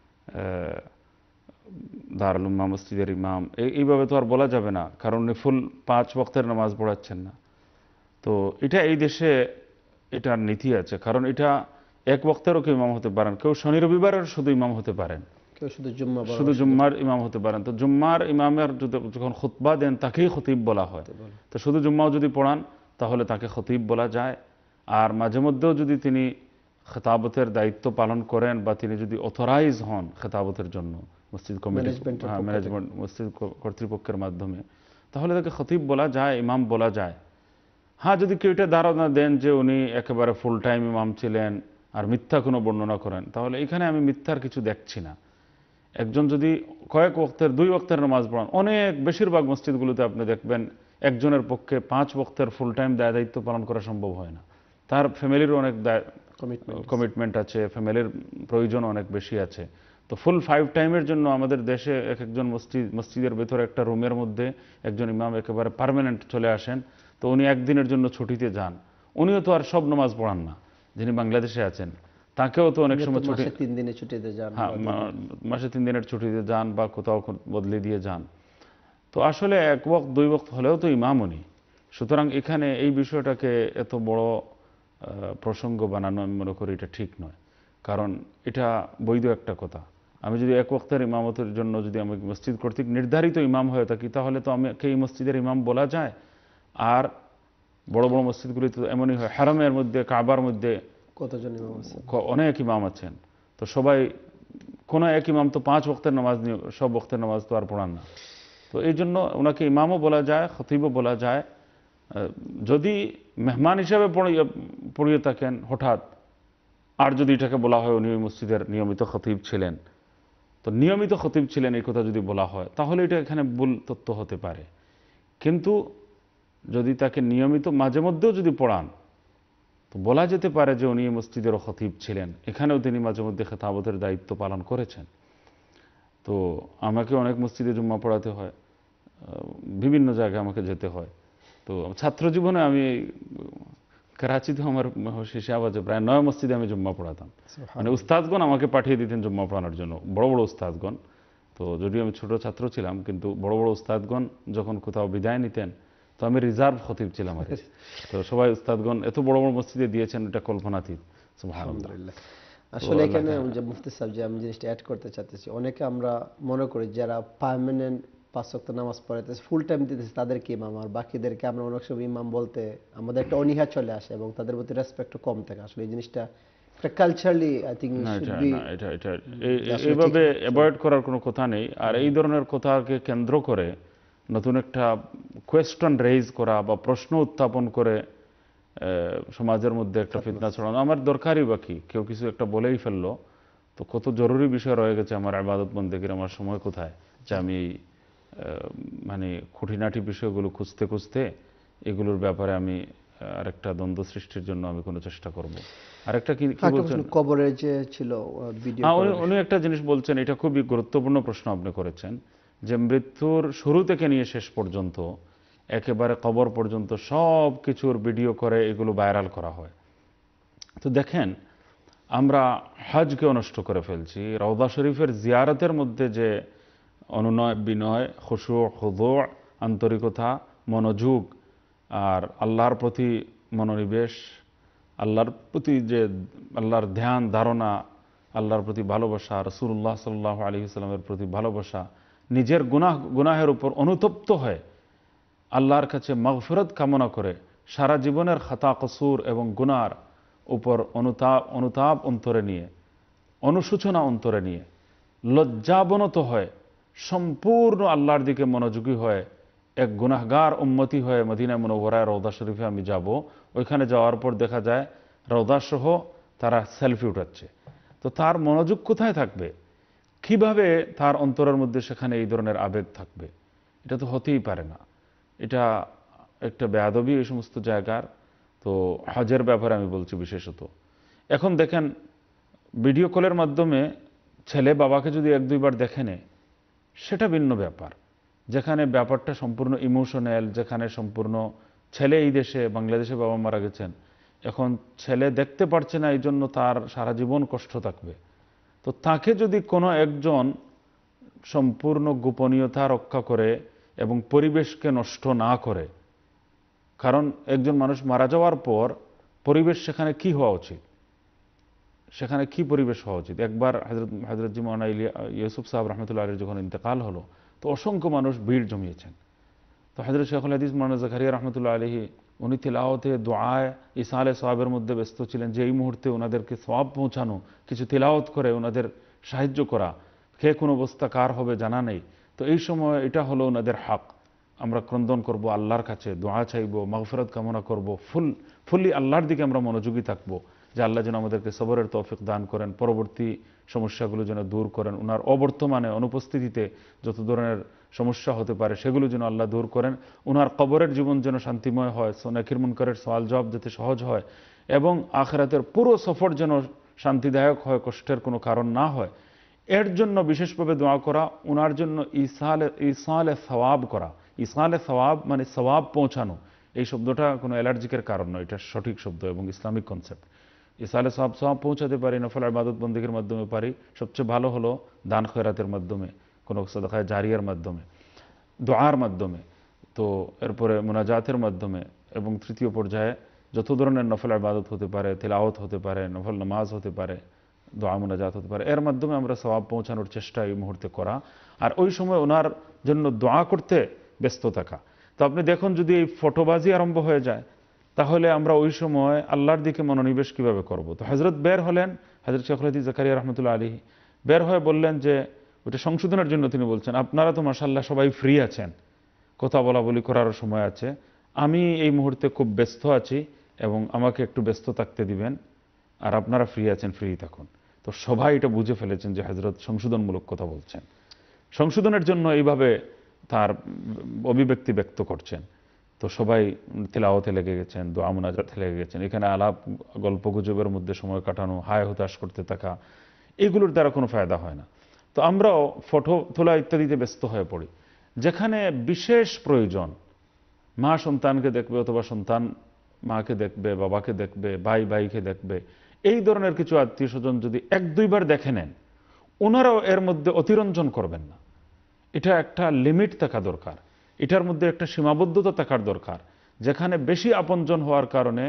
দারুল উম্মাহ মসজিদের ইমাম, এইভাবে তো আর বলা যাবে না, কারণ উনি ফুল পাঁচ ওয়াক্তের নামাজ পড়াচ্ছেন না। তো এটা এই দেশে এটার নীতি আছে, কারণ এটা এক ওয়াক্তেরও কেউ ইমাম হতে পারেন, কেউ শনি রবিবারের শুধু ইমাম হতে পারেন, কেউ শুধু জুম্মা শুধু জুম্মার ইমাম হতে পারেন। তো জুম্মার ইমামের যখন খুতবা দেন তাকেই খতিব বলা হয়। তো শুধু জুম্মাও যদি পড়ান তাহলে তাকে খতিব বলা যায়। আর মাঝে মধ্যেও যদি তিনি খেতাবতের দায়িত্ব পালন করেন বা তিনি যদি অথরাইজ হন খেতাবতের জন্য মসজিদ কমিটি, ম্যানেজমেন্ট মসজিদ কর্তৃপক্ষের মাধ্যমে, তাহলে তাকে খতিব বলা যায়, ইমাম বলা যায়। হ্যাঁ, যদি কেউ এটা ধারণা দেন যে উনি একেবারে ফুল টাইম ইমাম ছিলেন আর মিথ্যা কোনো বর্ণনা করেন, তাহলে এখানে আমি মিথ্যার কিছু দেখছি না। একজন যদি কয়েক ওয়াক্তের, দুই ওয়াক্তের নামাজ পড়ান, অনেক বেশিরভাগ মসজিদগুলোতে আপনি দেখবেন একজনের পক্ষে পাঁচ ওয়াক্তের ফুল টাইম দায় দায়িত্ব পালন করা সম্ভব হয় না। তার ফ্যামিলির অনেক কমিটমেন্ট আছে, ফ্যামিলির প্রয়োজন অনেক বেশি আছে। তো ফুল ফাইভ টাইমের জন্য আমাদের দেশে এক একজন মসজিদ মসজিদের ভেতরে একটা রুমের মধ্যে একজন ইমাম একেবারে পার্মানেন্ট চলে আসেন। তো উনি একদিনের জন্য ছুটিতে যান, উনিও তো আর সব নামাজ পড়ান না। যিনি বাংলাদেশে আছেন তাকেও তো অনেক সময় ছুটি, তিন দিনের ছুটিতে যান, হ্যাঁ মাসে তিন দিনের ছুটিতে যান বা কোথাও বদলে দিয়ে যান। তো আসলে এক ওয়াক্ত দুই ওয়াক্ত হলেও তো ইমাম উনি। সুতরাং এখানে এই বিষয়টাকে এত বড় প্রসঙ্গ বানানো আমি মনে করি এটা ঠিক নয়, কারণ এটা বৈধ একটা কথা। আমি যদি এক ওয়াক্তের ইমামতের জন্য যদি আমি মসজিদ কর্তৃক নির্ধারিত ইমাম হয়ে থাকি তাহলে তো আমাকে এই মসজিদের ইমাম বলা যায়। আর বড় বড় মসজিদগুলি তো এমনই হয়, হারামের মধ্যে, কাবার মধ্যে কতজন ইমাম আছেন, অনেক ইমাম আছেন। তো সবাই, কোনো এক ইমাম তো পাঁচ ওয়াক্তের নামাজ নিয়ে সব ওয়াক্তের নামাজ তো আর পড়ান না। তো এই জন্য ওনাকে ইমামও বলা যায়, খতিবও বলা যায়। যদি মেহমান হিসাবে পড়িয়ে থাকেন হঠাৎ, আর যদি এটাকে বলা হয় উনি মসজিদের নিয়মিত খতিব ছিলেন, তো নিয়মিত খতিব ছিলেন এই কথা যদি বলা হয় তাহলে এটা এখানে ভুল তথ্য হতে পারে। কিন্তু যদি তাকে নিয়মিত মাঝে মধ্যেও যদি পড়ান তো বলা যেতে পারে যে উনি মসজিদেরও খতিব ছিলেন, এখানেও তিনি মাঝে মধ্যে খেতাবতের দায়িত্ব পালন করেছেন। তো আমাকে অনেক মসজিদে জুম্মা পড়াতে হয়, বিভিন্ন জায়গায় আমাকে যেতে হয়। তো ছাত্র জীবনে আমি করাচিতে আমার শেষে আওয়াজে প্রায় নয় মসজিদে আমি জুম্মা পড়াতাম। মানে উস্তাদগণ আমাকে পাঠিয়ে দিতেন জুম্মা পড়ানোর জন্য, বড় বড় উস্তাদগণ। তো যদিও আমি ছোট ছাত্র ছিলাম, কিন্তু বড় বড় উস্তাদগণ যখন কোথাও বিদায় নিতেন তো আমি রিজার্ভ খতিব ছিলাম আর। তো সবাই উস্তাদগণ এত বড় বড় মসজিদে দিয়েছেন, এটা কল্পনাতীত। সুবহানাল্লাহ। আসলে এখানে যে মুফতি সাহেব যে আমি জিনিসটা অ্যাড করতে চাচ্ছি, অনেকে আমরা মনে করি যারা পার্মানেন্ট পাঁচ ওয়াক্ত নামাজ পড়াইতেছে, ফুল টাইম দিতেছে, তাদেরকে ইমাম, আর বাকিদেরকে আমরা অনেক সময় ইমাম বলতে আমাদের একটা অনীহা চলে আসে এবং তাদের প্রতি রেসপেক্ট কম থাকে। আসলে এই জিনিসটা একটা culturally I think should be, এটা এটা এইভাবে অ্যাভয়েড করার কোনো কথা নেই। আর এই ধরনের কথাকে কেন্দ্র করে নতুন একটা কোয়েশ্চন রেইজ করা বা প্রশ্ন উত্থাপন করে সমাজের মধ্যে একটা ফিতনা ছড়ানো আমার দরকারই বাকি। কেউ কিছু একটা বলেই ফেললো, তো কত জরুরি বিষয় রয়ে গেছে আমার ইবাদত বন্দেগীর, আমার সময় কোথায় যে আমি মানে খুঁটিনাটি বিষয়গুলো খুঁজতে খুঁজতে এগুলোর ব্যাপারে আমি আরেকটা দ্বন্দ্ব সৃষ্টির জন্য আমি কোনো চেষ্টা করব। আরেকটা কি বলছেন, কবরে যে ছিল ভিডিও, উনি একটা জিনিস বলছেন, এটা খুবই গুরুত্বপূর্ণ প্রশ্ন আপনি করেছেন, যে মৃত্যুর শুরু থেকে নিয়ে শেষ পর্যন্ত একেবারে কবর পর্যন্ত সব কিছুর ভিডিও করে এগুলো ভাইরাল করা হয়। তো দেখেন, আমরা হজকে নষ্ট করে ফেলছি। রওদা শরীফের জিয়ারতের মধ্যে যে অনুনয় বিনয়, খুশু খুদু, আন্তরিকতা, মনোযোগ আর আল্লাহর প্রতি মনোনিবেশ, আল্লাহর প্রতি যে আল্লাহর ধ্যান ধারণা, আল্লাহর প্রতি ভালোবাসা, রাসূলুল্লাহ সাল্লাল্লাহু আলাইহি ওয়াসাল্লামের প্রতি ভালোবাসা, নিজের গুনাহ গুনাহের উপর অনুতপ্ত হয়ে আল্লাহর কাছে মাগফিরাত কামনা করে সারা জীবনের খাতা কসুর এবং গুনার উপর অনুতাপ অনুতাপ অন্তরে নিয়ে, অনুশোচনা অন্তরে নিয়ে, লজ্জাবনত হয়ে সম্পূর্ণ আল্লাহর দিকে মনোযোগী হয়ে এক গুনাহগার উম্মতি হয়ে মদিনা মুনওয়ারায় রওদা শরীফে আমি যাব। ওইখানে যাওয়ার পর দেখা যায় রওদা সহ তারা সেলফি উঠাচ্ছে। তো তার মনোযোগ কোথায় থাকবে? কিভাবে তার অন্তরের মধ্যে সেখানে এই ধরনের আবেগ থাকবে? এটা তো হতেই পারে না। এটা একটা বেয়াদবি এই সমস্ত জায়গার। তো হজের ব্যাপারে আমি বলছি বিশেষত। এখন দেখেন, ভিডিও কলের মাধ্যমে ছেলে বাবাকে যদি এক দুইবার দেখে নেয় সেটা ভিন্ন ব্যাপার। যেখানে ব্যাপারটা সম্পূর্ণ ইমোশনাল, যেখানে সম্পূর্ণ ছেলে এই দেশে বাংলাদেশে বাবা মারা গেছেন, এখন ছেলে দেখতে পারছে না, এই জন্য তার সারা জীবন কষ্ট থাকবে। তো তাকে যদি কোনো একজন সম্পূর্ণ গোপনীয়তা রক্ষা করে এবং পরিবেশকে নষ্ট না করে, কারণ একজন মানুষ মারা যাওয়ার পর পরিবেশ সেখানে কি হওয়া উচিত, সেখানে কি পরিবেশ হওয়া উচিত। একবার হযরত হযরত জি মাওলানা ইউসুফ সাহেব রহমতুল্লাহ আলাইহি যখন ইন্তেকাল হলো, তো অসংখ্য মানুষ ভিড় জমিয়েছেন। তো হযরত শেখুল হাদিস মাওলানা জাকারিয়া রহমতুল্লাহ আলাইহি উনি তিলাওয়াতে, দোয়ায়, ইসালে সওয়াবের মধ্যে ব্যস্ত ছিলেন, যে এই মুহূর্তে ওনাদেরকে সওয়াব পৌঁছানো, কিছু তিলাওয়াত করে ওনাদের সাহায্য করা, কে কোন অবস্থা কার হবে জানা নেই। তো এই সময় এটা হলো ওনাদের হক। আমরা ক্রন্দন করব আল্লাহর কাছে, দোয়া চাইব, মাগফিরাত কামনা করব, ফুল ফুললি আল্লাহর দিকে আমরা মনোযোগী থাকবো, যে আল্লাহ যেন আমাদেরকে সবরের তৌফিক দান করেন, পরবর্তী সমস্যাগুলো যেন দূর করেন, ওনার অবর্তমানে অনুপস্থিতিতে যত ধরনের সমস্যা হতে পারে সেগুলো যেন আল্লাহ দূর করেন, ওনার কবরের জীবন যেন শান্তিময় হয়, নাকির মুনকারের সওয়াল জবাব যাতে সহজ হয়, এবং আখিরাতের পুরো সফর যেন শান্তিদায়ক হয়, কষ্টের কোনো কারণ না হয়, এর জন্য বিশেষভাবে দোয়া করা, ওনার জন্য ইসালে ইসালে সওয়াব করা। ইসালে সওয়াব মানে সওয়াব পৌঁছানো। এই শব্দটা কোনো অ্যালার্জিকের কারণ নয়, এটা সঠিক শব্দ এবং ইসলামিক কনসেপ্ট। ইসালে সওয়াব সওয়াব পৌঁছাতে পারি নফল ইবাদত বন্দেগীর মাধ্যমে পারি, সবচেয়ে ভালো হলো দান খয়রাতের মাধ্যমে, কোনো সাদাকায়ে জারিয়ার মাধ্যমে, দোয়ার মাধ্যমে, তো এরপরে মুনাজাতের মাধ্যমে, এবং তৃতীয় পর্যায়ে যত ধরনের নফল ইবাদত হতে পারে, তিলাওয়াত হতে পারে, নফল নামাজ হতে পারে, দোয়া মুনাজাত হতে পারে, এর মাধ্যমে আমরা সওয়াব পৌঁছানোর চেষ্টা এই মুহূর্তে করা। আর ওই সময় ওনার জন্য দোয়া করতে ব্যস্ত থাকা। তো আপনি দেখুন, যদি এই ফটোবাজি আরম্ভ হয়ে যায় তাহলে আমরা ওই সময় আল্লাহর দিকে মনোনিবেশ কিভাবে করব। তো হযরত বের হলেন, হযরত শেখুল হাদিস জাকারিয়া রহমতুল্লাহ আলাইহি বের হয়ে বললেন যে ওটা সংশোধনের জন্য তিনি বলছেন, আপনারা তো মাশাআল্লাহ সবাই ফ্রি আছেন, কথা বলা বলি করার সময় আছে, আমি এই মুহূর্তে খুব ব্যস্ত আছি এবং আমাকে একটু ব্যস্ত থাকতে দিবেন, আর আপনারা ফ্রি আছেন, ফ্রি থাকুন। তো সবাই এটা বুঝে ফেলেছেন যে হযরত সংশোধনমূলক কথা বলছেন, সংশোধনের জন্য এইভাবে তার অভিব্যক্তি ব্যক্ত করছেন। তো সবাই তিলাওয়াতে লেগে গেছেন, দোয়া মুনাজাতে লেগে গেছেন। এখানে আলাপ গল্প গুজবের মধ্যে সময় কাটানো, হায় হতাশ করতে থাকা, এগুলোর দ্বারা কোনো ফায়দা হয় না। তো আমরাও ফটো তোলা ইত্যাদিতে ব্যস্ত হয়ে পড়ি। যেখানে বিশেষ প্রয়োজন, মা সন্তানকে দেখবে অথবা সন্তান মাকে দেখবে, বাবাকে দেখবে, ভাই ভাইকে দেখবে, এই ধরনের কিছু আত্মীয় স্বজন যদি এক দুইবার দেখে নেন, ওনারাও এর মধ্যে অতিরঞ্জন করবেন না। এটা একটা লিমিট থাকা দরকার, এটার মধ্যে একটা সীমাবদ্ধতা থাকার দরকার। যেখানে বেশি আপনজন হওয়ার কারণে,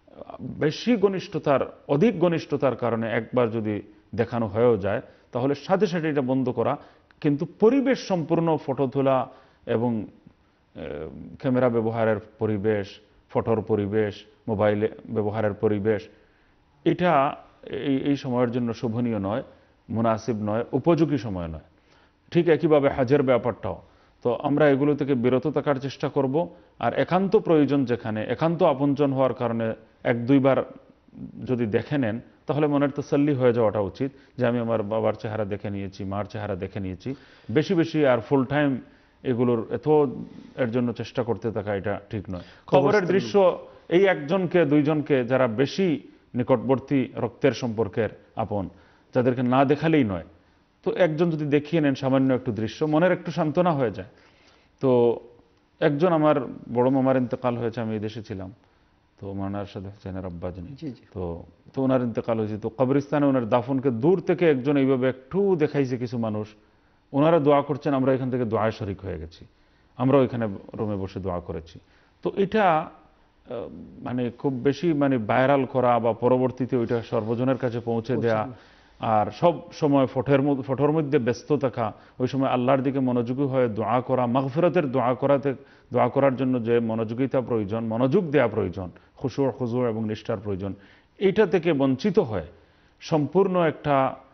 বেশি ঘনিষ্ঠতার, অধিক ঘনিষ্ঠতার কারণে একবার যদি দেখানো হয়েও যায়, তাহলে সাথে সাথে এটা বন্ধ করা, কিন্তু পরিবেশ সম্পূর্ণ ফটো তোলা এবং ক্যামেরা ব্যবহারের পরিবেশ, ফটোর পরিবেশ, মোবাইল ব্যবহারের পরিবেশ, এটা এই এই সময়ের জন্য শোভনীয় নয়, মুনাসিব নয়, উপযোগী সময় নয়। ঠিক একইভাবে হজের ব্যাপারটাও। তো আমরা এগুলো থেকে বিরত থাকার চেষ্টা করব। আর একান্ত প্রয়োজন যেখানে, একান্ত আপনজন হওয়ার কারণে এক দুইবার যদি দেখে নেন, তাহলে মনের তসল্লি হয়ে যাওয়াটা উচিত যে আমি আমার বাবার চেহারা দেখে নিয়েছি, মার চেহারা দেখে নিয়েছি। বেশি বেশি আর ফুল টাইম এগুলোর এত এর জন্য চেষ্টা করতে থাকা এটা ঠিক নয়। কবরের দৃশ্য এই একজনকে দুইজনকে যারা বেশি নিকটবর্তী রক্তের সম্পর্কের আপন, যাদেরকে না দেখালেই নয়, তো একজন যদি দেখিয়ে নেন সামান্য একটু দৃশ্য, মনের একটু সান্ত্বনা হয়ে যায়। তো একজন আমার বড় মামার ইন্তেকাল হয়েছে, আমি এই দেশে ছিলাম, তো মানার সাথে হোসেনের আব্বা যিনি, তো তো ওনার ইন্তেকাল হয়েছে। তো কবরস্থানে ওনার দাফনকে দূর থেকে একজন এইভাবে একটু দেখাইছে কিছু মানুষ, ওনারা দোয়া করছেন, আমরা এখান থেকে দোয়ায় শরিক হয়ে গেছি, আমরাও এখানে রুমে বসে দোয়া করেছি। তো এটা মানে খুব বেশি মানে ভাইরাল করা বা পরবর্তীতে ওইটা সর্বজনের কাছে পৌঁছে দেয়া, আর সব সময় ফটোর মধ্যে ফটোর মধ্যে ব্যস্ত থাকা, ওই সময় আল্লাহর দিকে মনোযোগী হয়ে দোয়া করা, মাগফিরাতের দোয়া করাতে দোয়া করার জন্য যে মনোযোগিতা প্রয়োজন, মনোযোগ দেওয়া প্রয়োজন, খুশু খুজু এবং নিষ্ঠার প্রয়োজন, এইটা থেকে বঞ্চিত হয়ে সম্পূর্ণ একটা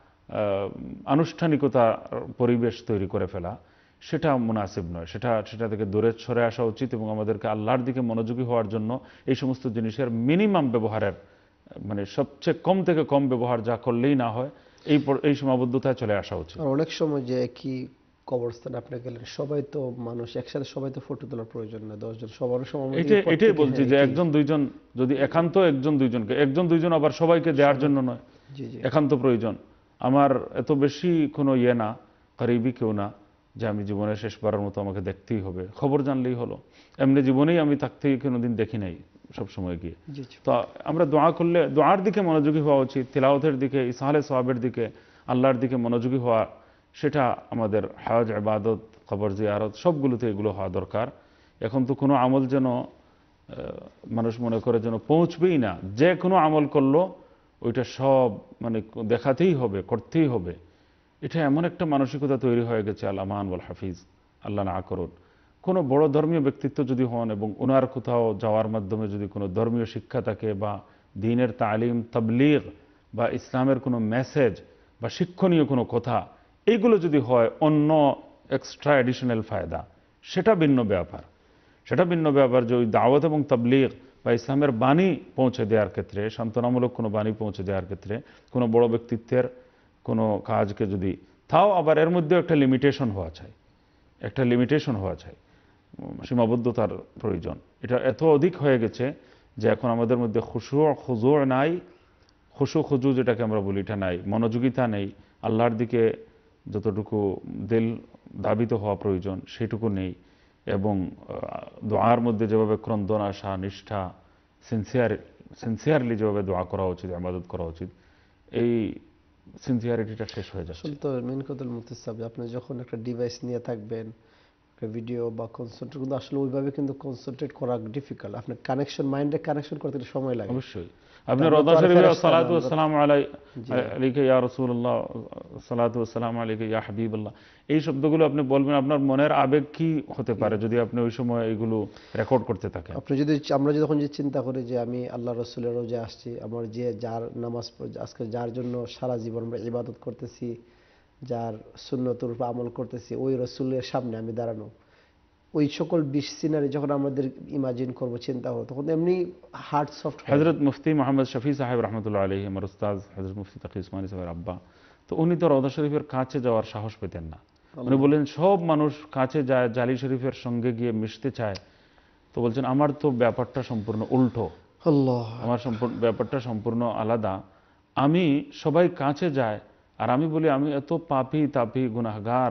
আনুষ্ঠানিকতা পরিবেশ তৈরি করে ফেলা, সেটা মুনাসিব নয়। সেটা সেটা থেকে দূরে সরে আসা উচিত এবং আমাদেরকে আল্লাহর দিকে মনোযোগী হওয়ার জন্য এই সমস্ত জিনিসের মিনিমাম ব্যবহারের, মানে সবচেয়ে কম থেকে কম ব্যবহার যা করলেই না হয়, এই এই সীমাবদ্ধতায় চলে আসা উচিত। অনেক সময় যে কি কবরস্থানে আপনি গেলেন, সবাই তো মানুষ একসাথে, সবাই তো ফটো তোলার প্রয়োজন না, দশজন সবার সময়। এটাই বলছি যে একজন দুইজন যদি একান্ত, একজন দুইজনকে, একজন দুইজন আবার সবাইকে দেওয়ার জন্য নয়, একান্ত প্রয়োজন। আমার এত বেশি কোনো ইয়ে না, করিবি কেউ না যে আমি জীবনে শেষবারের মতো আমাকে দেখতেই হবে, খবর জানলেই হলো। এমনি জীবনেই আমি থাকতে কোনোদিন দেখি নাই সবসময় গিয়ে। তো আমরা দোয়া করলে দোয়ার দিকে মনোযোগী হওয়া উচিত, তিলাওয়াতের দিকে, ইসহালে সওয়াবের দিকে, আল্লাহর দিকে মনোযোগী হওয়া, সেটা আমাদের হজ, ইবাদত, কবর জিয়ারত সবগুলোতে এগুলো হওয়া দরকার। এখন তো কোনো আমল যেন মানুষ মনে করে যেন পৌঁছবেই না, যে কোনো আমল করলো ওইটা সব মানে দেখাতেই হবে, করতেই হবে, এটা এমন একটা মানসিকতা তৈরি হয়ে গেছে। আল আমান ওয়াল হাফিজ, আল্লাহ না করুন। কোনো বড় ধর্মীয় ব্যক্তিত্ব যদি হন এবং ওনার কোথাও যাওয়ার মাধ্যমে যদি কোনো ধর্মীয় শিক্ষা থাকে বা দ্বীনের তালিম, তাবলীগ বা ইসলামের কোনো মেসেজ বা শিক্ষণীয় কোনো কথা, এইগুলো যদি হয় অন্য এক্সট্রা এডিশনাল ফায়দা, সেটা ভিন্ন ব্যাপার। সেটা ভিন্ন ব্যাপার যে ওই দাওয়াত এবং তাবলীগ বা ইসলামের বাণী পৌঁছে দেওয়ার ক্ষেত্রে, সান্ত্বনামূলক কোনো বাণী পৌঁছে দেওয়ার ক্ষেত্রে কোনো বড় ব্যক্তিত্বের কোনো কাজকে যদি, তাও আবার এর মধ্যেও একটা লিমিটেশন হওয়া চাই, একটা লিমিটেশন হওয়া চাই, সীমাবদ্ধতার প্রয়োজন। এটা এত অধিক হয়ে গেছে যে এখন আমাদের মধ্যে খুশু খুজু নাই, খুশু খুজু যেটাকে আমরা বলি, এটা নাই, মনোযোগিতা নেই, আল্লাহর দিকে যতটুকু দিল ধাবিত হওয়া প্রয়োজন সেটুকু নেই, এবং দোয়ার মধ্যে যেভাবে ক্রন্দন আসা, নিষ্ঠা, সিনসিয়ার সিনসিয়ারলি যেভাবে দোয়া করা উচিত, ইবাদত করা উচিত, এই সিনসিয়ারিটিটা শেষ হয়ে যাচ্ছে। আসলে তো মেন কথা মুফতি সাহেব, আপনি যখন একটা ডিভাইস নিয়ে থাকবেন, একটা ভিডিও বা কনসেন্ট্রেট, কিন্তু আসলে ওইভাবে কিন্তু কনসেন্ট্রেট করা ডিফিকাল্ট। আপনার কানেকশন, মাইন্ডে কানেকশন করতে সময় লাগে। অবশ্যই আপনি রওজা শরীফে সালাতু ওয়াস সালামু আলাইকা ইয়া রাসূলুল্লাহ, সালাতু ওয়াস সালামু আলাইকা ইয়া হাবিবাল্লাহ, এই শব্দগুলো আপনি বলবেন, আপনার মনের আবেগ কি হতে পারে যদি আপনি ওই সময় এগুলো রেকর্ড করতে থাকেন। আপনি যদি, আমরা যখন যে চিন্তা করি যে আমি আল্লাহ রাসূলের রোজা আসছি, আমার যে যার নামাজ আজকে যার জন্য সারা জীবন আমরা ইবাদত করতেছি, যার সুন্নতের উপর আমল করতেছি, ওই রাসূলের সামনে আমি দাঁড়ানো, ওই সকল বিশ সিনারি যখন আমাদের ইমাজিন করবো, চিন্তা করবো, তখন এমনি হার্ট সফট। হযরত মুফতি মোহাম্মদ শফি সাহেব রহমতুল্লাহ আলাইহি, আমার উস্তাদ হযরত মুফতি তাকি উসমানী সাহেবের আব্বা, তো উনি তো রওজা শরীফের কাছে যাওয়ার সাহস পেতেন না। উনি বলেন সব মানুষ কাছে যায়, জালি শরীফের সঙ্গে গিয়ে মিশতে চায়, তো বলছেন আমার তো ব্যাপারটা সম্পূর্ণ উল্টো, আল্লাহ, আমার সম্পূর্ণ ব্যাপারটা সম্পূর্ণ আলাদা। আমি সবাই কাছে যায় আর আমি বলি আমি এত পাপী তাপী গুনাহগার,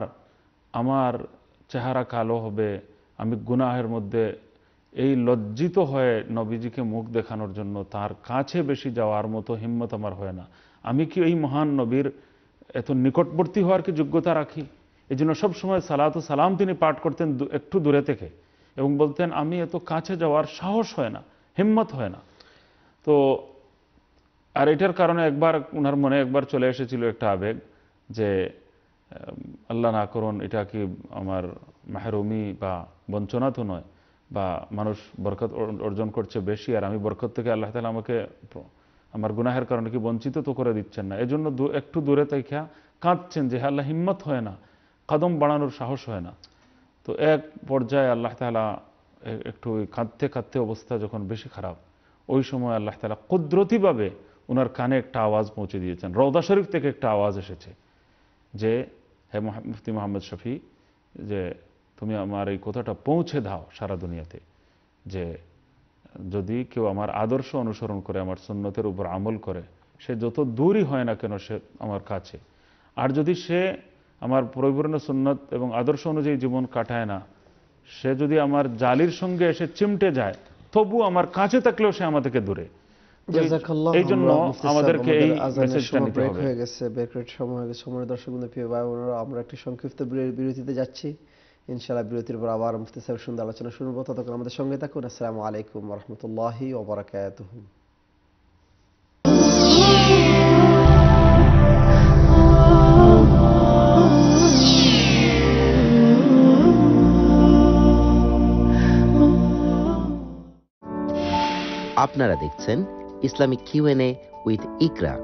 আমার চেহারা কালো হবে, আমি গুনাহের মধ্যে, এই লজ্জিত হয়ে নবীজিকে মুখ দেখানোর জন্য তার কাছে বেশি যাওয়ার মতো হিম্মত আমার হয় না। আমি কি এই মহান নবীর এত নিকটবর্তী হওয়ার কি যোগ্যতা রাখি? এই জন্য সবসময় সালাত ও সালাম তিনি পাঠ করতেন একটু দূরে থেকে, এবং বলতেন আমি এত কাছে যাওয়ার সাহস হয় না, হিম্মত হয় না। তো আর এটার কারণে একবার ওনার মনে একবার চলে এসেছিল একটা আবেগ যে আল্লাহ না করুন এটা কি আমার মাহরুমি বা বঞ্চনা তো নয়, বা মানুষ বরকত অর্জন করছে বেশি আর আমি বরকত থেকে আল্লাহ তাআলা আমাকে আমার গুনাহের কারণে কি বঞ্চিত তো করে দিচ্ছেন না, এজন্য একটু দূরে থেকে কাঁদছেন যে আল্লাহ হিম্মত হয় না, কদম বাড়ানোর সাহস হয় না। তো এক পর্যায়ে আল্লাহ তাআলা একটু কাঁদতে কাঁদতে অবস্থা যখন বেশি খারাপ, ওই সময় আল্লাহ তাআলা কুদরতিভাবে ওনার কানে একটা আওয়াজ পৌঁছে দিয়েছেন। রওদা শরীফ থেকে একটা আওয়াজ এসেছে যে হে মুফতি মোহাম্মদ শফি, যে তুমি আমার এই কথাটা পৌঁছে দাও সারা দুনিয়াতে, যে যদি কেউ আমার আদর্শ অনুসরণ করে, আমার সুন্নতের উপর আমল করে, সে যত দূরই হয় না কেন সে আমার কাছে, আর যদি সে আমার পরিপূর্ণ সুন্নত এবং আদর্শ অনুযায়ী জীবন কাটায় না, সে যদি আমার জালির সঙ্গে এসে চিমটে যায়, তবু আমার কাছে থাকলেও সে আমার থেকে দূরে। এই জন্য আমাদেরকে এই মেসেজটা নিতে হবে। হয়ে গেছে, ব্রেকের সময় হয়ে গেছে। সময় দর্শকবৃন্দ, প্রিয় ভাই বোনেরা, আমরা একটি সংক্ষিপ্ত বিরতিতে যাচ্ছি। ইনশাআল্লাহ বিরতির পর আবার মুফতি সাহেবের সুন্দর আলোচনা শুনবো। ততক্ষণ আমাদের সঙ্গে থাকুন। আসসালামু আলাইকুম ওয়া রাহমাতুল্লাহি ওয়া বারাকাতুহু। আপনারা দেখছেন ইসলামিক কিউএনএ উইথ ইকরা।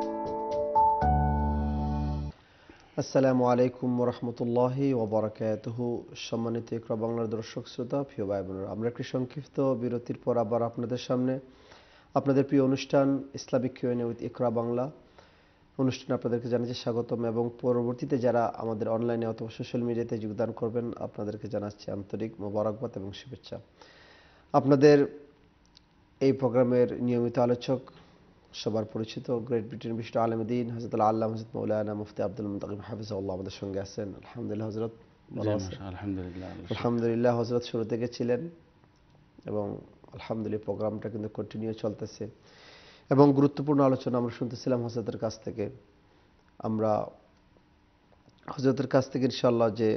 আসসালামু আলাইকুম ওয়া রাহমাতুল্লাহি ওয়া বারাকাতুহু। সম্মানিত ইকরা বাংলার দর্শক শ্রোতা, প্রিয় ভাই বোনেরা, আমরা একটি সংক্ষিপ্ত বিরতির পর আবার আপনাদের সামনে আপনাদের প্রিয় অনুষ্ঠান Islamic Q and A with Iqra Bangla অনুষ্ঠানে আপনাদেরকে জানাচ্ছি স্বাগতম, এবং পরবর্তীতে যারা আমাদের অনলাইনে অথবা সোশ্যাল মিডিয়াতে যোগদান করবেন আপনাদেরকে জানাচ্ছি আন্তরিক মোবারকবাদ এবং শুভেচ্ছা। আপনাদের এই প্রোগ্রামের নিয়মিত আলোচক, সবার পরিচিত গ্রেট ব্রিটেন বিশিষ্ট আলেম দ্বীন হযরত আল্লামা হযরত মাওলানা মুফতি আব্দুল মুন্তাকিম হাফিজাহুল্লাহ আমাদের সঙ্গে আছেন। আলহামদুলিল্লাহ হযরত। আলহামদুলিল্লাহ আলহামদুলিল্লাহ হযরত শুরু থেকে ছিলেন এবং আলহামদুলিল্লাহ প্রোগ্রামটা কিন্তু কন্টিনিউ চলতেছে, এবং গুরুত্বপূর্ণ আলোচনা আমরা শুনতেছিলাম হযরতের কাছ থেকে। আমরা হযরতের কাছ থেকে ইনশাআল্লাহ যে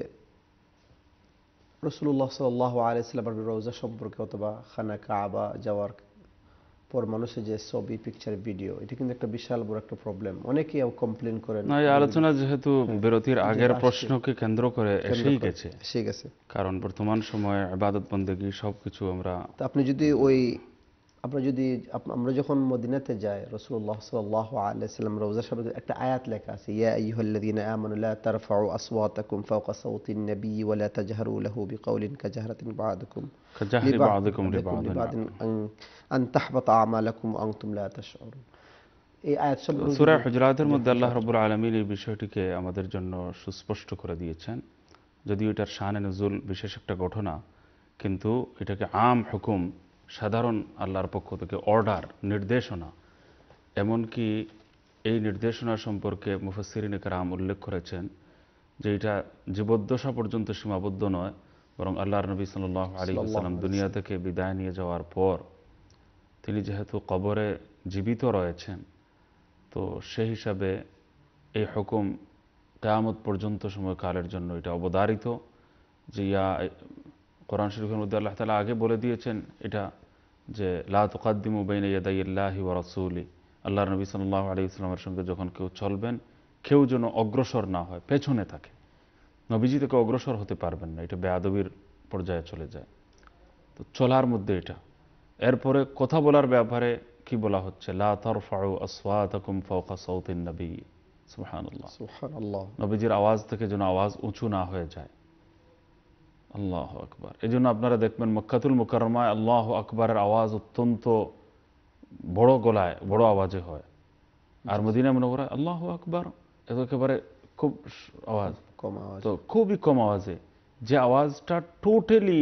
রাসূলুল্লাহ সাল্লাল্লাহু আলাইহি ওয়াসাল্লামের রওজা সম্পর্কে অথবা খানা কাবা যাওয়ার পর মানুষের যে ছবি, পিকচার, ভিডিও, এটা কিন্তু একটা বিশাল বড় একটা প্রবলেম। অনেকেই কমপ্লেন করেন। না, এই আলোচনা যেহেতু বিরতির আগের প্রশ্নকে কেন্দ্র করে এসেই গেছে, এসে গেছে, কারণ বর্তমান সময়ে ইবাদত বন্দেগী সবকিছু আমরা, আপনি যদি ওই আমরা যদি আমরা যখন মদিনাতে যাই, রাসূলুল্লাহ সাল্লাল্লাহু আলাইহি ওয়াসাল্লাম রওজার সামনে একটা আয়াত লেখা আছে, ইয়া আইয়ুহাল্লাযীনা আমানু লা তারফাউ আসওয়াতাকুম ফাওকা সাওতিন নবী ওয়া লা তাজহারু লাহু বিকাউলিন কাজাহরাতিন বা'দুকুম কাজাহরি বা'দুকুম লিবা'দিন আন তাহবাতা আমালাকুম ওয়া আনতুম লা তাশউরুন। এই আয়াত সম্পর্কে সূরা হুজরাতের মধ্যে আল্লাহ রাব্বুল আলামিন এই বিষয়টিকে আমাদের জন্য সুস্পষ্ট করে দিয়েছেন। যদিও এটার শানে নুজুল বিশেষ একটা ঘটনা, কিন্তু এটাকে আম হুকুম, সাধারণ আল্লাহর পক্ষ থেকে অর্ডার, নির্দেশনা। এমনকি এই নির্দেশনা সম্পর্কে মুফাসসিরিনে কেরাম উল্লেখ করেছেন যে এটা জীবদ্দশা পর্যন্ত সীমাবদ্ধ নয়, বরং আল্লাহর নবী সাল্লাল্লাহু আলাইহি ওয়াসাল্লাম দুনিয়া থেকে বিদায় নিয়ে যাওয়ার পর তিনি যেহেতু কবরে জীবিত রয়েছেন, তো সেই হিসাবে এই হুকুম কিয়ামত পর্যন্ত সময়কালের জন্য এটা অবধারিত। যে ইয়া কোরআন শরীফের মধ্যে আল্লাহ তাআলা আগে বলে দিয়েছেন এটা, যে লা তুকাদ্দিমু বাইনা ইয়াদাইল্লাহি ওয়া রাসূলি, আল্লাহর নবী সাল্লাল্লাহু আলাইহি ওয়াসাল্লামের সঙ্গে যখন কেউ চলবেন, কেউ যেন অগ্রসর না হয়, পেছনে থাকে। নবীজি থেকে অগ্রসর হতে পারবেন না, এটা বেয়াদবির পর্যায়ে চলে যায়। তো চলার মধ্যে এটা, এরপরে কথা বলার ব্যাপারে কি বলা হচ্ছে, লা তারফাউ আসওয়াতাকুম ফাওকা সাওতিন নবী, সুবহানাল্লাহ, সুবহানাল্লাহ, নবীজির আওয়াজ থেকে যেন আওয়াজ উঁচু না হয়ে যায়। আল্লাহু আকবার। এই জন্য আপনারা দেখবেন মক্কাতুল মুকাররমায় আল্লাহু আকবারের আওয়াজ অত্যন্ত বড় গলায়, বড় আওয়াজে হয়, আর মদিনা মুনাওয়ারায় আল্লাহু আকবার একেবারে খুব আওয়াজ কম আওয়াজ, তো খুবই কম আওয়াজে, যে আওয়াজটা টোটালি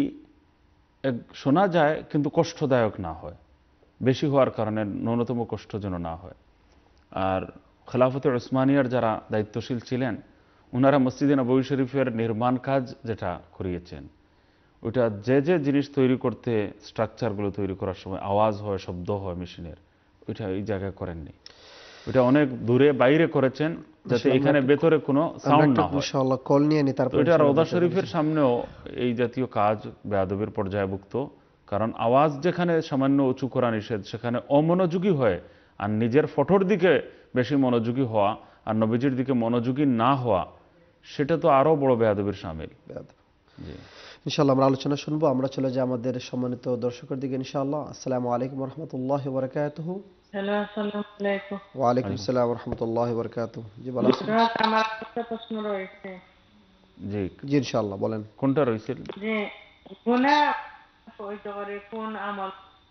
শোনা যায় কিন্তু কষ্টদায়ক না হয়, বেশি হওয়ার কারণে ন্যূনতম কষ্ট যেন না হয়। আর খেলাফতে উসমানিয়ার যারা দায়িত্বশীল ছিলেন, ওনারা মসজিদে নববী শরীফের নির্মাণ কাজ যেটা করিয়েছেন, ওইটা যে যে জিনিস তৈরি করতে, স্ট্রাকচারগুলো তৈরি করার সময় আওয়াজ হয়, শব্দ হয় মেশিনের, ওইটা এই জায়গায় করেননি। ওইটা অনেক দূরে বাইরে করেছেন, যাতে এখানে ভেতরে কোনো সাউন্ড না হয়। ইনশাআল্লাহ কল নিয়ে নি। তারপর এটা রওজা শরীফের সামনেও এই জাতীয় কাজ বেয়াদবির পর্যায়ভুক্ত, কারণ আওয়াজ যেখানে সামান্য উঁচু করা নিষেধ, সেখানে অমনোযোগী হয়ে আর নিজের ফটোর দিকে বেশি মনোযোগী হওয়া আর নবীজির দিকে মনোযোগী না হওয়া, সেটা তো আরো বড় বেয়াদবির শামিল। জি ইনশাআল্লাহ আমরা আলোচনা শুনবো। আমরা চলে যাই আমাদের সম্মানিত দর্শকের দিকে ইনশাআল্লাহ। আসসালামু আলাইকুম ওয়া রাহমাতুল্লাহি ওয়া বারাকাতুহু। হ্যালো, আসসালামু আলাইকুম। ওয়া আলাইকুম আসসালাম ওয়া রাহমাতুল্লাহি ওয়া বারাকাতুহু। জি ভালো আছেন? আমার একটা প্রশ্ন রয়েছে। জি জি ইনশাআল্লাহ বলেন। কোনটা রয়েছে? যে গুনাহ হইতে পারে কোন আমল?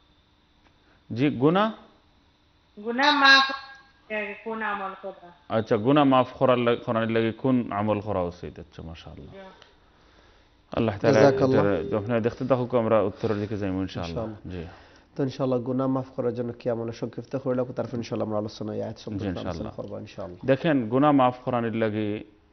জি গুনাহ গুনাহ মাফ কোন আমল করা? আচ্ছা গুনাহ মাফ করার লাগি করার লাগি কোন আমল করা উচিত? আচ্ছা মাশাআল্লাহ, আল্লাহ তাআলা এটার যখন দেখতে থাকুক আমরা উত্তরের দিকে যাইব ইনশাআল্লাহ। জি তো ইনশাআল্লাহ গুনাহ মাফ করার জন্য কি আমল সংক্ষিপ্ত করে লাগো, তারপর ইনশাআল্লাহ আমরা আলোচনা এই আয়াত সম্পর্কে আলোচনা করব ইনশাআল্লাহ। দেখেন গুনাহ মাফ করার লাগি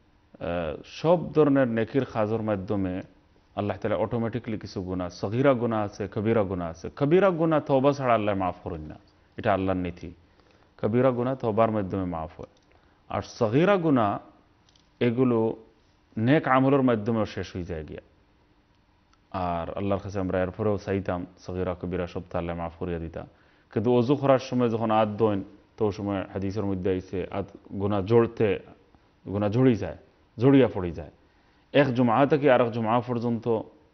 সব ধরনের নেকির কাজের মাধ্যমে আল্লাহ তাআলা অটোমেটিক্যালি কিছু গুনাহ, সগীরা গুনাহ আছে, কবিরা গুনাহ আছে। কবিরা গুনাহ তওবা ছাড়া আল্লাহ মাফ করেন না, এটা আল্লাহর নীতি। কবিরা গুনাহ তওবার মাধ্যমে মাফ হয়, আর সগীরা গুনাহ এগুলো নেক আমলের মাধ্যমেও শেষ হয়ে যায় গিয়া। আর আল্লাহর কাছে আমরা এরপরেও চাইতাম সগীরা কবিরা সব তো আল্লাহ মাফ করিয়া দিতা, কিন্তু অজু করার সময় যখন আদ দইন তো সময় হাদিসের মধ্যে আইছে আদ গুনাহ জড়তে গুনাহ জড়ি যায়, জড়িয়া পড়ে যায়। এক জুমা থেকে আর এক জুমা পর্যন্ত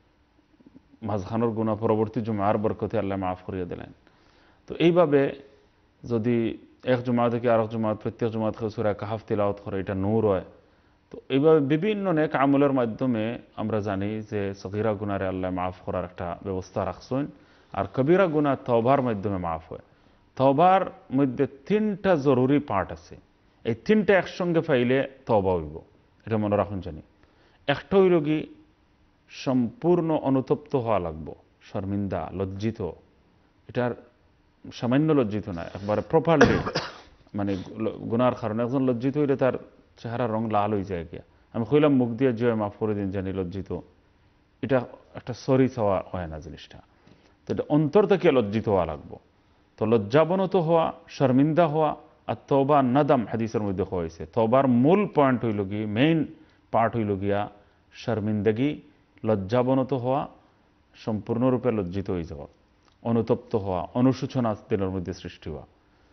মাঝখানোর গুনাহ পরবর্তী জুমার বরকতে আল্লাহ মাফ করিয়া দিলেন। তো এইভাবে যদি এক জুমা থেকে আর এক জুমা প্রত্যেক জুমা থেকে সূরা কাহফ তিলাওয়াত করে, এটা নূর হয়। তো এইভাবে বিভিন্ন নেক আমলের মাধ্যমে আমরা জানি যে সগীরা গুনারে আল্লাহ মাফ করার একটা ব্যবস্থা রাখছেন, আর কবিরা গুনাহ তওবার মাধ্যমে মাফ হয়। তওবার মধ্যে তিনটা জরুরি পার্ট আছে, এই তিনটা একসঙ্গে পাইলে তওবা হইব, এটা মনে রাখুন জানি। একটা হইল কি সম্পূর্ণ অনুতপ্ত হওয়া লাগবো, শর্মিন্দা লজ্জিত, এটার সামান্য লজ্জিত না, একবারে প্রপারলি, মানে গুনার কারণে একজন লজ্জিত হইলে তার চেহারার রং লাল হয়ে যায় গিয়া। আমি কইলাম মুখ দিয়ে যে মাফ করে দিন জানি লজ্জিত, এটা একটা সরি চাওয়া হয় না জিনিসটা। তো এটা অন্তর থেকে লজ্জিত হওয়া লাগবো। তো লজ্জাবনত হওয়া, শর্মিন্দা হওয়া, আর তওবা নাদাম হাদিসের মধ্যে হয়েছে। তওবার মূল পয়েন্ট হইল গিয়ে, মেইন পার্ট হইল গিয়া শর্মিন্দগি, লজ্জাবনত হওয়া, সম্পূর্ণরূপে লজ্জিত হয়ে যাওয়া, অনুতপ্ত হওয়া, অনুশোচনা দিনের মধ্যে সৃষ্টি হওয়া,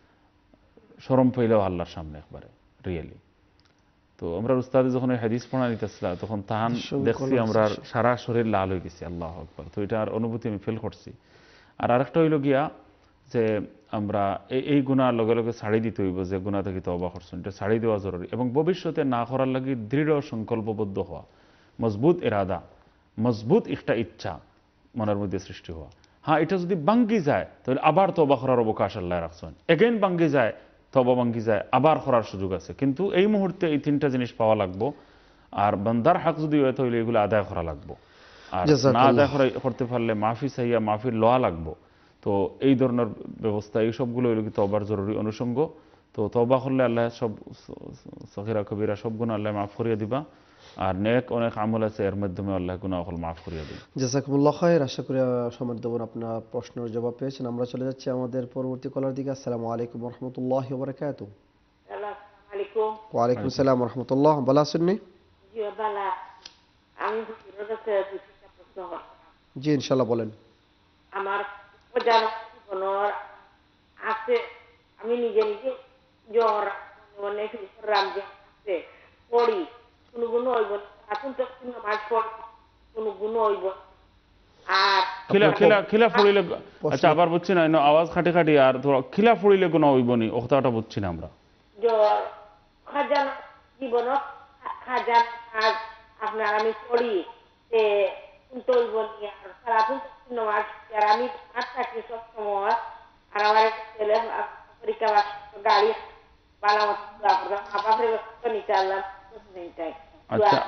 শরম পাইলেও আল্লাহর সামনে একবারে রিয়েলি। তো আমরা উস্তাদে যখন এই হাদিস পড়া নিতেছিলাম তখন তাহান দেখছি আমরা সারা শরীর লাল হয়ে গেছি, আল্লাহ আকবার। তো এটার অনুভূতি আমি ফিল করছি। আর আরেকটা হইল গিয়া যে আমরা এই এই গুনার লগে লগে ছাড়ি দিতে হইব, যে গুণা থেকে তওবা করছেন এটা ছাড়ি দেওয়া জরুরি, এবং ভবিষ্যতে না করার লাগি দৃঢ় সংকল্পবদ্ধ হওয়া, মজবুত ইরাদা, মজবুত একটা ইচ্ছা মনের মধ্যে সৃষ্টি হওয়া। হ্যাঁ, এটা যদি বাঙ্গি যায় তাহলে আবার তওবা করার অবকাশ আল্লাহ রাখছেন। এগেইন বাঙ্গি যায়, তওবা বাঙ্গি যায়, আবার করার সুযোগ আছে। কিন্তু এই মুহূর্তে এই তিনটা জিনিস পাওয়া লাগবো। আর বান্দার হক যদি হয় তাহলে এগুলো আদায় করা লাগবো, আর না আদায় করতে পারলে মাফি চাইয়া মাফির লওয়া লাগবো। তো এই ধরনের ব্যবস্থা, এই সবগুলো হইল কি তওবার জরুরি অনুষঙ্গ। তো তওবা করলে আল্লাহ সব সগীরা কবিরা সব গুনাহ আল্লাহ মাফ করিয়ে দিবা, আর নেক অনেক আমল আছে এর মাধ্যমে আল্লাহ গুনাহ হল মাফ করিয়ে দিবে। জাযাকুমুল্লাহ খাইর। আশা করি সম্মানিত বোন আপনার প্রশ্নের জবাব পেয়েছেন। আমরা চলে যাচ্ছি আমাদের পরবর্তী কলার দিকে। আসসালামু আলাইকুম ওয়া রাহমাতুল্লাহি ওয়া বারাকাতুহু। আসসালামু আলাইকুম। ওয়া আলাইকুম আসসালাম ওয়া রাহমাতুল্লাহ। ভালো আছেন নি? জি ভালো। আমি হুজুরের কাছে দুইটা প্রশ্ন করব। জি ইনশাআল্লাহ বলেন। আমার প্রজার জীবনের আছে, আমি নিজে নিজে জ্বর মানে রামজান আছে পড়ি, কোনো গুণ হইব এখন তো নামাজ পড়ি, কোনো গুণ হইব। আর খিলা খিলা খিলা পড়িলে, আচ্ছা আবার বুঝছি না, আওয়াজ খাটি খাটি, আর ধরো খিলা পড়িলে কোনো হইব নি, ওটাটা বুঝছি না আমরা। জ্বর খাজান জীবন খাজান আজ আপনার আমি পড়ি যে কিন্তু হইব নি, আর সারাদিন নামাজ, আর আমি আর থাকি সব সময়, আর আমার ছেলে পরীক্ষা গাড়ি বালামত আবার নিতে আল্লাহ। আচ্ছা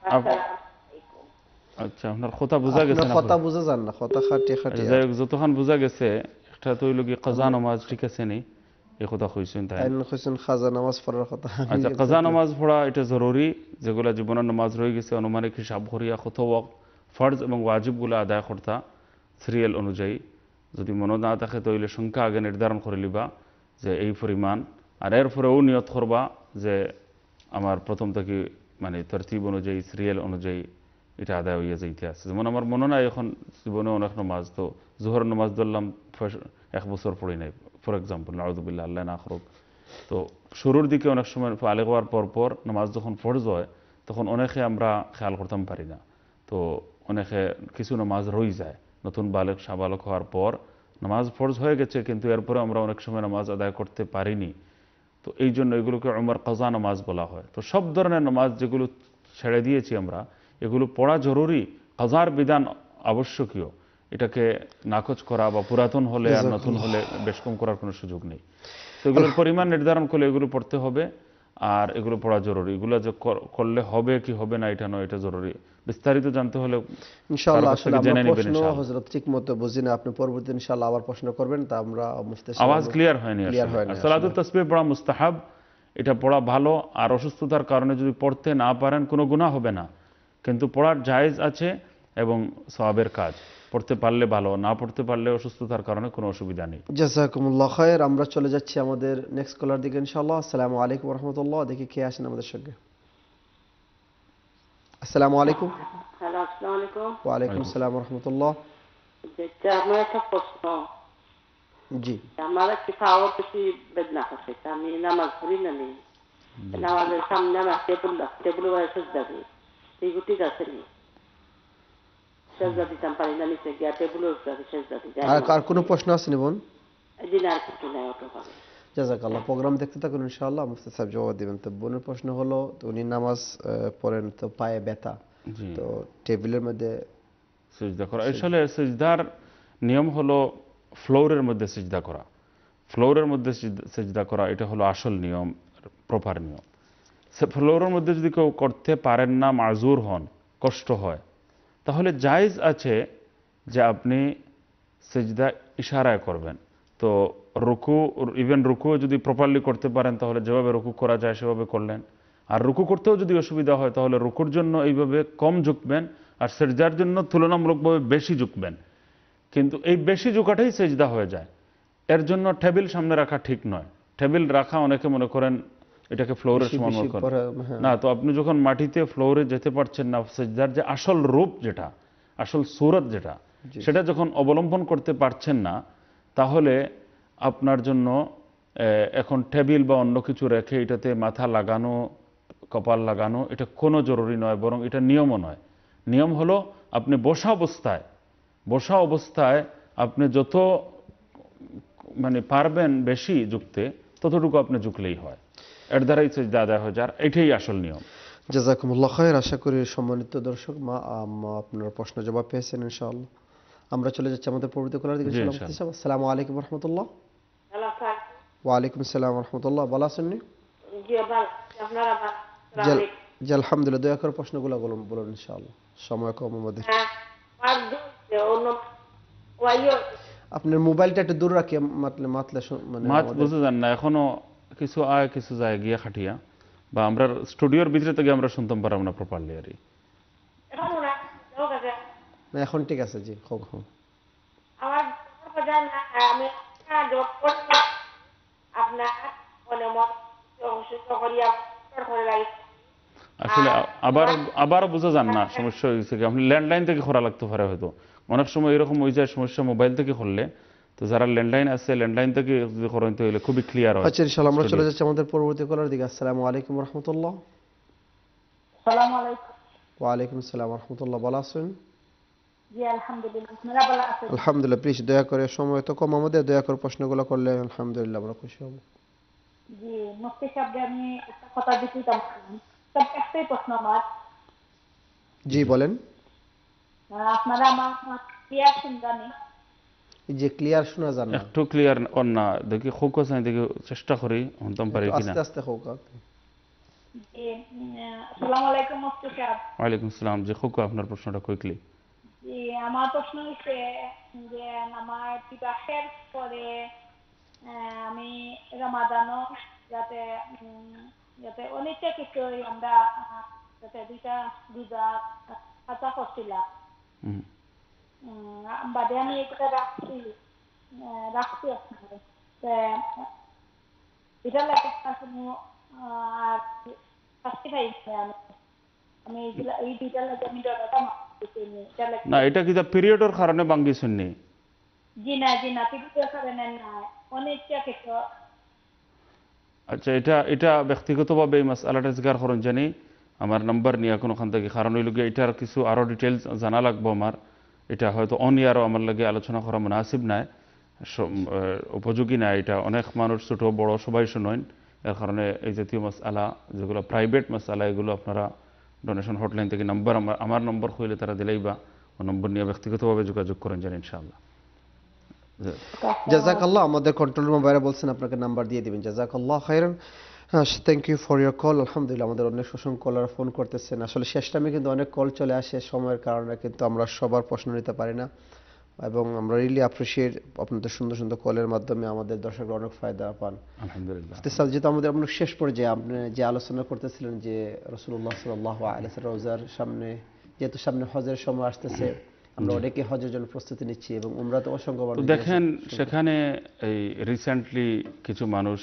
আচ্ছা আপনার কথা বোঝা গেছে না? কথা বোঝা যান না, কথা খাটি খাটি। যাই হোক, যতক্ষণ বোঝা গেছে একটা তো হইল কি কাজা নামাজ, ঠিক আছে নি? এই কথা কইছেন তাই আইন কইছেন খাজা নামাজ পড়ার কথা। আচ্ছা, কাজা নামাজ পড়া এটা জরুরি, যেগুলা জীবনের নামাজ রয়ে গেছে অনুমানিক হিসাব করিয়া কত ওয়াক্ত ফরজ এবং ওয়াজিবগুলো আদায় করতা সিরিয়াল অনুযায়ী। যদি মনে না থাকে তাহলে সংখ্যা আগে নির্ধারণ করে লিবা যে এই পরিমাণ, আর এরপরেও নিয়ত করবা যে আমার প্রথম থেকে মানে তরতিব অনুযায়ী সিরিয়াল অনুযায়ী এটা আদায় হইয়া যাইতে আছে। যেমন আমার মনে নাই এখন জীবনে অনেক নামাজ, তো জোহর নামাজ ধরলাম এক বছর পড়ি নাই ফর এক্সাম্পল, নাউযুবিল্লাহ, আল্লাহ না করুক। তো শুরুর দিকে অনেক সময় আলে হওয়ার পর পর নামাজ যখন ফরজ হয় তখন অনেকে আমরা খেয়াল করতাম পারি না। তো অনেকে কিছু নামাজ রয়ে যায়, নতুন বালক সাবালক হওয়ার পর নামাজ ফরজ হয়ে গেছে, কিন্তু এরপরে আমরা অনেক সময় নামাজ আদায় করতে পারিনি। তো এই জন্য এগুলোকে উমর কাজা নামাজ বলা হয়। তো সব ধরনের নামাজ যেগুলো ছেড়ে দিয়েছি আমরা, এগুলো পড়া জরুরি, কাজার বিধান আবশ্যকীয়। এটাকে নাকচ করা বা পুরাতন হলে আর নতুন হলে বেশ কম করার কোনো সুযোগ নেই। তো এগুলোর পরিমাণ নির্ধারণ করলে এগুলো পড়তে হবে, আর এগুলো পড়া জরুরি। এগুলো যে করলে হবে কি হবে না এটা নয়, এটা জরুরি। বিস্তারিত জানতে হলে ইনশাআল্লাহ আসলে আমরা প্রশ্ন হযরত ঠিকমতো বুঝি না, আপনি পরবর্তী ইনশাআল্লাহ আবার প্রশ্ন করবেন, তা আমরা মুফতি সাহেব আওয়াজ ক্লিয়ার হয়নি আসলে। সালাতুত তাসবিহ পড়া মুস্তাহাব, এটা পড়া ভালো। আর অসুস্থতার কারণে যদি পড়তে না পারেন কোনো গুনাহ হবে না, কিন্তু পড়ার জায়েজ আছে এবং সওয়াবের কাজ। পড়তে পারলে ভালো, না পড়তে পারলে অসুস্থতার কারণে কোনো অসুবিধা নেই। জাযাকুমুল্লাহ খায়ের। আমরা চলে যাচ্ছি আমাদের নেক্সট কলার দিকে ইনশাআল্লাহ। আসসালামু আলাইকুম ওয়া রাহমাতুল্লাহ। দেখি কে আছেন আমাদের সঙ্গে। আসসালামু আলাইকুম। হ্যালো, আসসালামু আলাইকুম। ওয়া আলাইকুম আসসালাম ওয়া রাহমাতুল্লাহ। যেটা আমার একটা প্রশ্ন, জি আমার কি খাওয়া বেশি বেদনা করছে, আমি নামাজ পড়ি না নি, নামাজের সামনে আমার টেবিল টেবিল ওয়াইজ সেজদা দিই, এই গুটি আছে নি সেজদা দিতাম পারি না, নিচে গিয়া টেবিলের উপরে সেজদা দিই। আর কার কোনো প্রশ্ন আছে নি বোন? জি না, আর কিছু নাই, ওটা হবে। জাযাকাল্লাহ। প্রোগ্রাম দেখতে থাকুন ইনশাআল্লাহ, মুফতি সাহেব জবাব দিবেন। তো বোনের প্রশ্ন হলো, তো উনি নামাজ পড়েন তো পায়ে ব্যথা, তো টেবিলের মধ্যে সিজদা করা। আসলে সিজদার নিয়ম হলো ফ্লোরের মধ্যে সিজদা করা। ফ্লোরের মধ্যে সিজদা করা এটা হলো আসল নিয়ম, প্রপার নিয়ম। ফ্লোরের মধ্যে যদি কেউ করতে পারেন না, মাজুর হন, কষ্ট হয়, তাহলে জায়েজ আছে যে আপনি সিজদা ইশারায় করবেন। তো রুকু, ইভেন রুকু যদি প্রপারলি করতে পারেন তাহলে যেভাবে রুকু করা যায় সেভাবে করলেন। আর রুকু করতেও যদি অসুবিধা হয় তাহলে রুকুর জন্য এইভাবে কম ঝুঁকবেন, আর সিজদার জন্য তুলনামূলকভাবে বেশি ঝুঁকবেন। কিন্তু এই বেশি ঝুঁকাটাই সিজদা হয়ে যায়। এর জন্য টেবিল সামনে রাখা ঠিক নয়। টেবিল রাখা অনেকে মনে করেন এটাকে ফ্লোরের সমান মনে করেন না। তো আপনি যখন মাটিতে ফ্লোরে যেতে পারছেন না, সিজদার যে আসল রূপ, যেটা আসল সূরত যেটা, সেটা যখন অবলম্বন করতে পারছেন না, তাহলে আপনার জন্য এখন টেবিল বা অন্য কিছু রেখে এটাতে মাথা লাগানো, কপাল লাগানো, এটা কোনো জরুরি নয়, বরং এটা নিয়মও নয়। নিয়ম হলো আপনি বসা অবস্থায় বসা অবস্থায় আপনি যত মানে পারবেন বেশি ঝুঁকতে, ততটুকু আপনি ঝুঁকলেই হয়। এর দ্বারাই সিজদা আদায় হয়ে যায়, এটাই আসল নিয়ম। জাযাকুমুল্লাহ খায়ের। আশা করি সম্মানিত দর্শক মা আপনার প্রশ্ন জবাব পেয়েছেন ইনশাআল্লাহ। আমরা চলে যাচ্ছি আমাদের পরবর্তী কলার দিকে ইনশাআল্লাহ। আসসালামু আলাইকুম ওয়া রাহমাতুল্লাহ। ওয়া আলাইকুম আসসালাম ওয়া রাহমাতুল্লাহ। ভালো আছেন নি? জি ভালো, আপনারা ভালো? জি আলহামদুলিল্লাহ। দয়া করে প্রশ্নগুলো বলুন বলুন ইনশাআল্লাহ, সময় কম আমাদের। আপনার মোবাইলটা একটু দূর রাখি, মাতলে মাতলে মানে মাত বুঝে যান না, এখনো কিছু আয় কিছু যায় গিয়া খাটিয়া, বা আমরা স্টুডিওর ভিতরে থেকে আমরা শুনতাম পারলাম না প্রপারলি। আর না এখন ঠিক আছে। জি হোক হোক। আমার আমি আপনার আসলে আবার আবার বোঝা যান না, সমস্যা হয়েছে কি আপনি ল্যান্ডলাইন থেকে খোলা লাগতে পারে হয়তো। অনেক সময় এরকম হয়ে যায় সমস্যা মোবাইল থেকে করলে। তো যারা ল্যান্ডলাইন আছে ল্যান্ডলাইন থেকে যদি করেন তাহলে খুবই ক্লিয়ার হয়। আচ্ছা ইনশাআল্লাহ আমরা চলে যাচ্ছি আমাদের পরবর্তী কলার দিকে। আসসালামু আলাইকুম ওয়া রাহমাতুল্লাহ। আসসালামু আলাইকুম। ওয়া আলাইকুম আসসালাম ওয়া রাহমাতুল্লাহ। ভালো আছেন? জি আলহামদুলিল্লাহ। আপনারা ভালো আছেন? আলহামদুলিল্লাহ। প্লিজ দয়া করে, সময় তো কম আমাদের, দয়া করে প্রশ্নগুলো করলে আলহামদুলিল্লাহ আমরা খুশি হব। জি মুফতি সাহেব, আমি একটা কথা দিতে চাচ্ছি। সব একটাই প্রশ্ন আমার। জি বলেন। আপনারা আমার ক্লিয়ার শুনবেন? যে ক্লিয়ার শোনা যায় না, একটু ক্লিয়ার অন না দেখি খুব কথা দেখি চেষ্টা করি হন্তম পারি কিনা। আস্তে আস্তে হোক। জি আসসালামু আলাইকুম মুফতি সাহেব। ওয়া আলাইকুম আসসালাম। জি খুব আপনার প্রশ্নটা কুইকলি। জি আমার প্রশ্ন হচ্ছে যে আমার বিবাহের পরে আমি রমাদানও যাতে যাতে অনেকটা কিছু আমরা যাতে দুইটা দুইটা খাতা করছিলাম, বাদে আমি এটা রাখছি রাখছি আপনার এটা লাগে আর শাস্তি পাই আমি এই দুইটা লাগে আমি ডরাটা না। এটা কি পিরিয়ডের কারণে ভাঙ্গিছেন নি? জি না জি না পিরিয়ডের কারণে না, অনেকটা কিছু। আচ্ছা এটা এটা ব্যক্তিগতভাবে এই মাসআলাটা জিজ্ঞাসা করুন জানি আমার নাম্বার নিয়ে এখন ওখান থেকে, কারণ ওই লোকে এটার কিছু আরও ডিটেলস জানা লাগবো আমার, এটা হয়তো অন ইয়ারও আমার লাগে আলোচনা করা মুনাসিব নাই, উপযোগী না, এটা অনেক মানুষ ছোট বড় সবাই শুনেন, এর কারণে এই জাতীয় মাসআলা যেগুলো প্রাইভেট মাসআলা এগুলো আপনারা ডোনেশন হটলাইন থেকে নাম্বার আমার আমার নম্বর হইলে তারা দিলেই বা ও নম্বর নিয়ে ব্যক্তিগতভাবে যোগাযোগ করেন যেন ইনশাআল্লাহ। জাযাকাল্লাহ। আমাদের কন্ট্রোল রুম বাইরে বলছেন আপনাকে নাম্বার দিয়ে দিবেন। জাযাকাল্লাহ খাইরান, thank you for your call. আলহামদুলিল্লাহ, আমাদের অনেক অসংখ্য কলার ফোন করতেছেন। আসলে শেষ টাইমে কিন্তু অনেক কল চলে আসে, সময়ের কারণে কিন্তু আমরা সবার প্রশ্ন নিতে পারি না, এবং আমরা রিয়েলি অ্যাপ্রিশিয়েট আপনাদের সুন্দর সুন্দর কলের মাধ্যমে আমাদের দর্শকরা অনেক ফায়দা পান। আলহামদুলিল্লাহ। যেহেতু আমাদের আমরা শেষ পর্যায়ে আপনি যে আলোচনা করতেছিলেন যে রাসূলুল্লাহ সাল্লাল্লাহু আলাইহি ওয়াসাল্লাম রওজার সামনে, যেহেতু সামনে হজের সময় আসতেছে, আমরা অনেকে হজের জন্য প্রস্তুতি নিচ্ছি এবং উমরাতে অসংখ্য মানুষ দেখেন সেখানে এই রিসেন্টলি কিছু মানুষ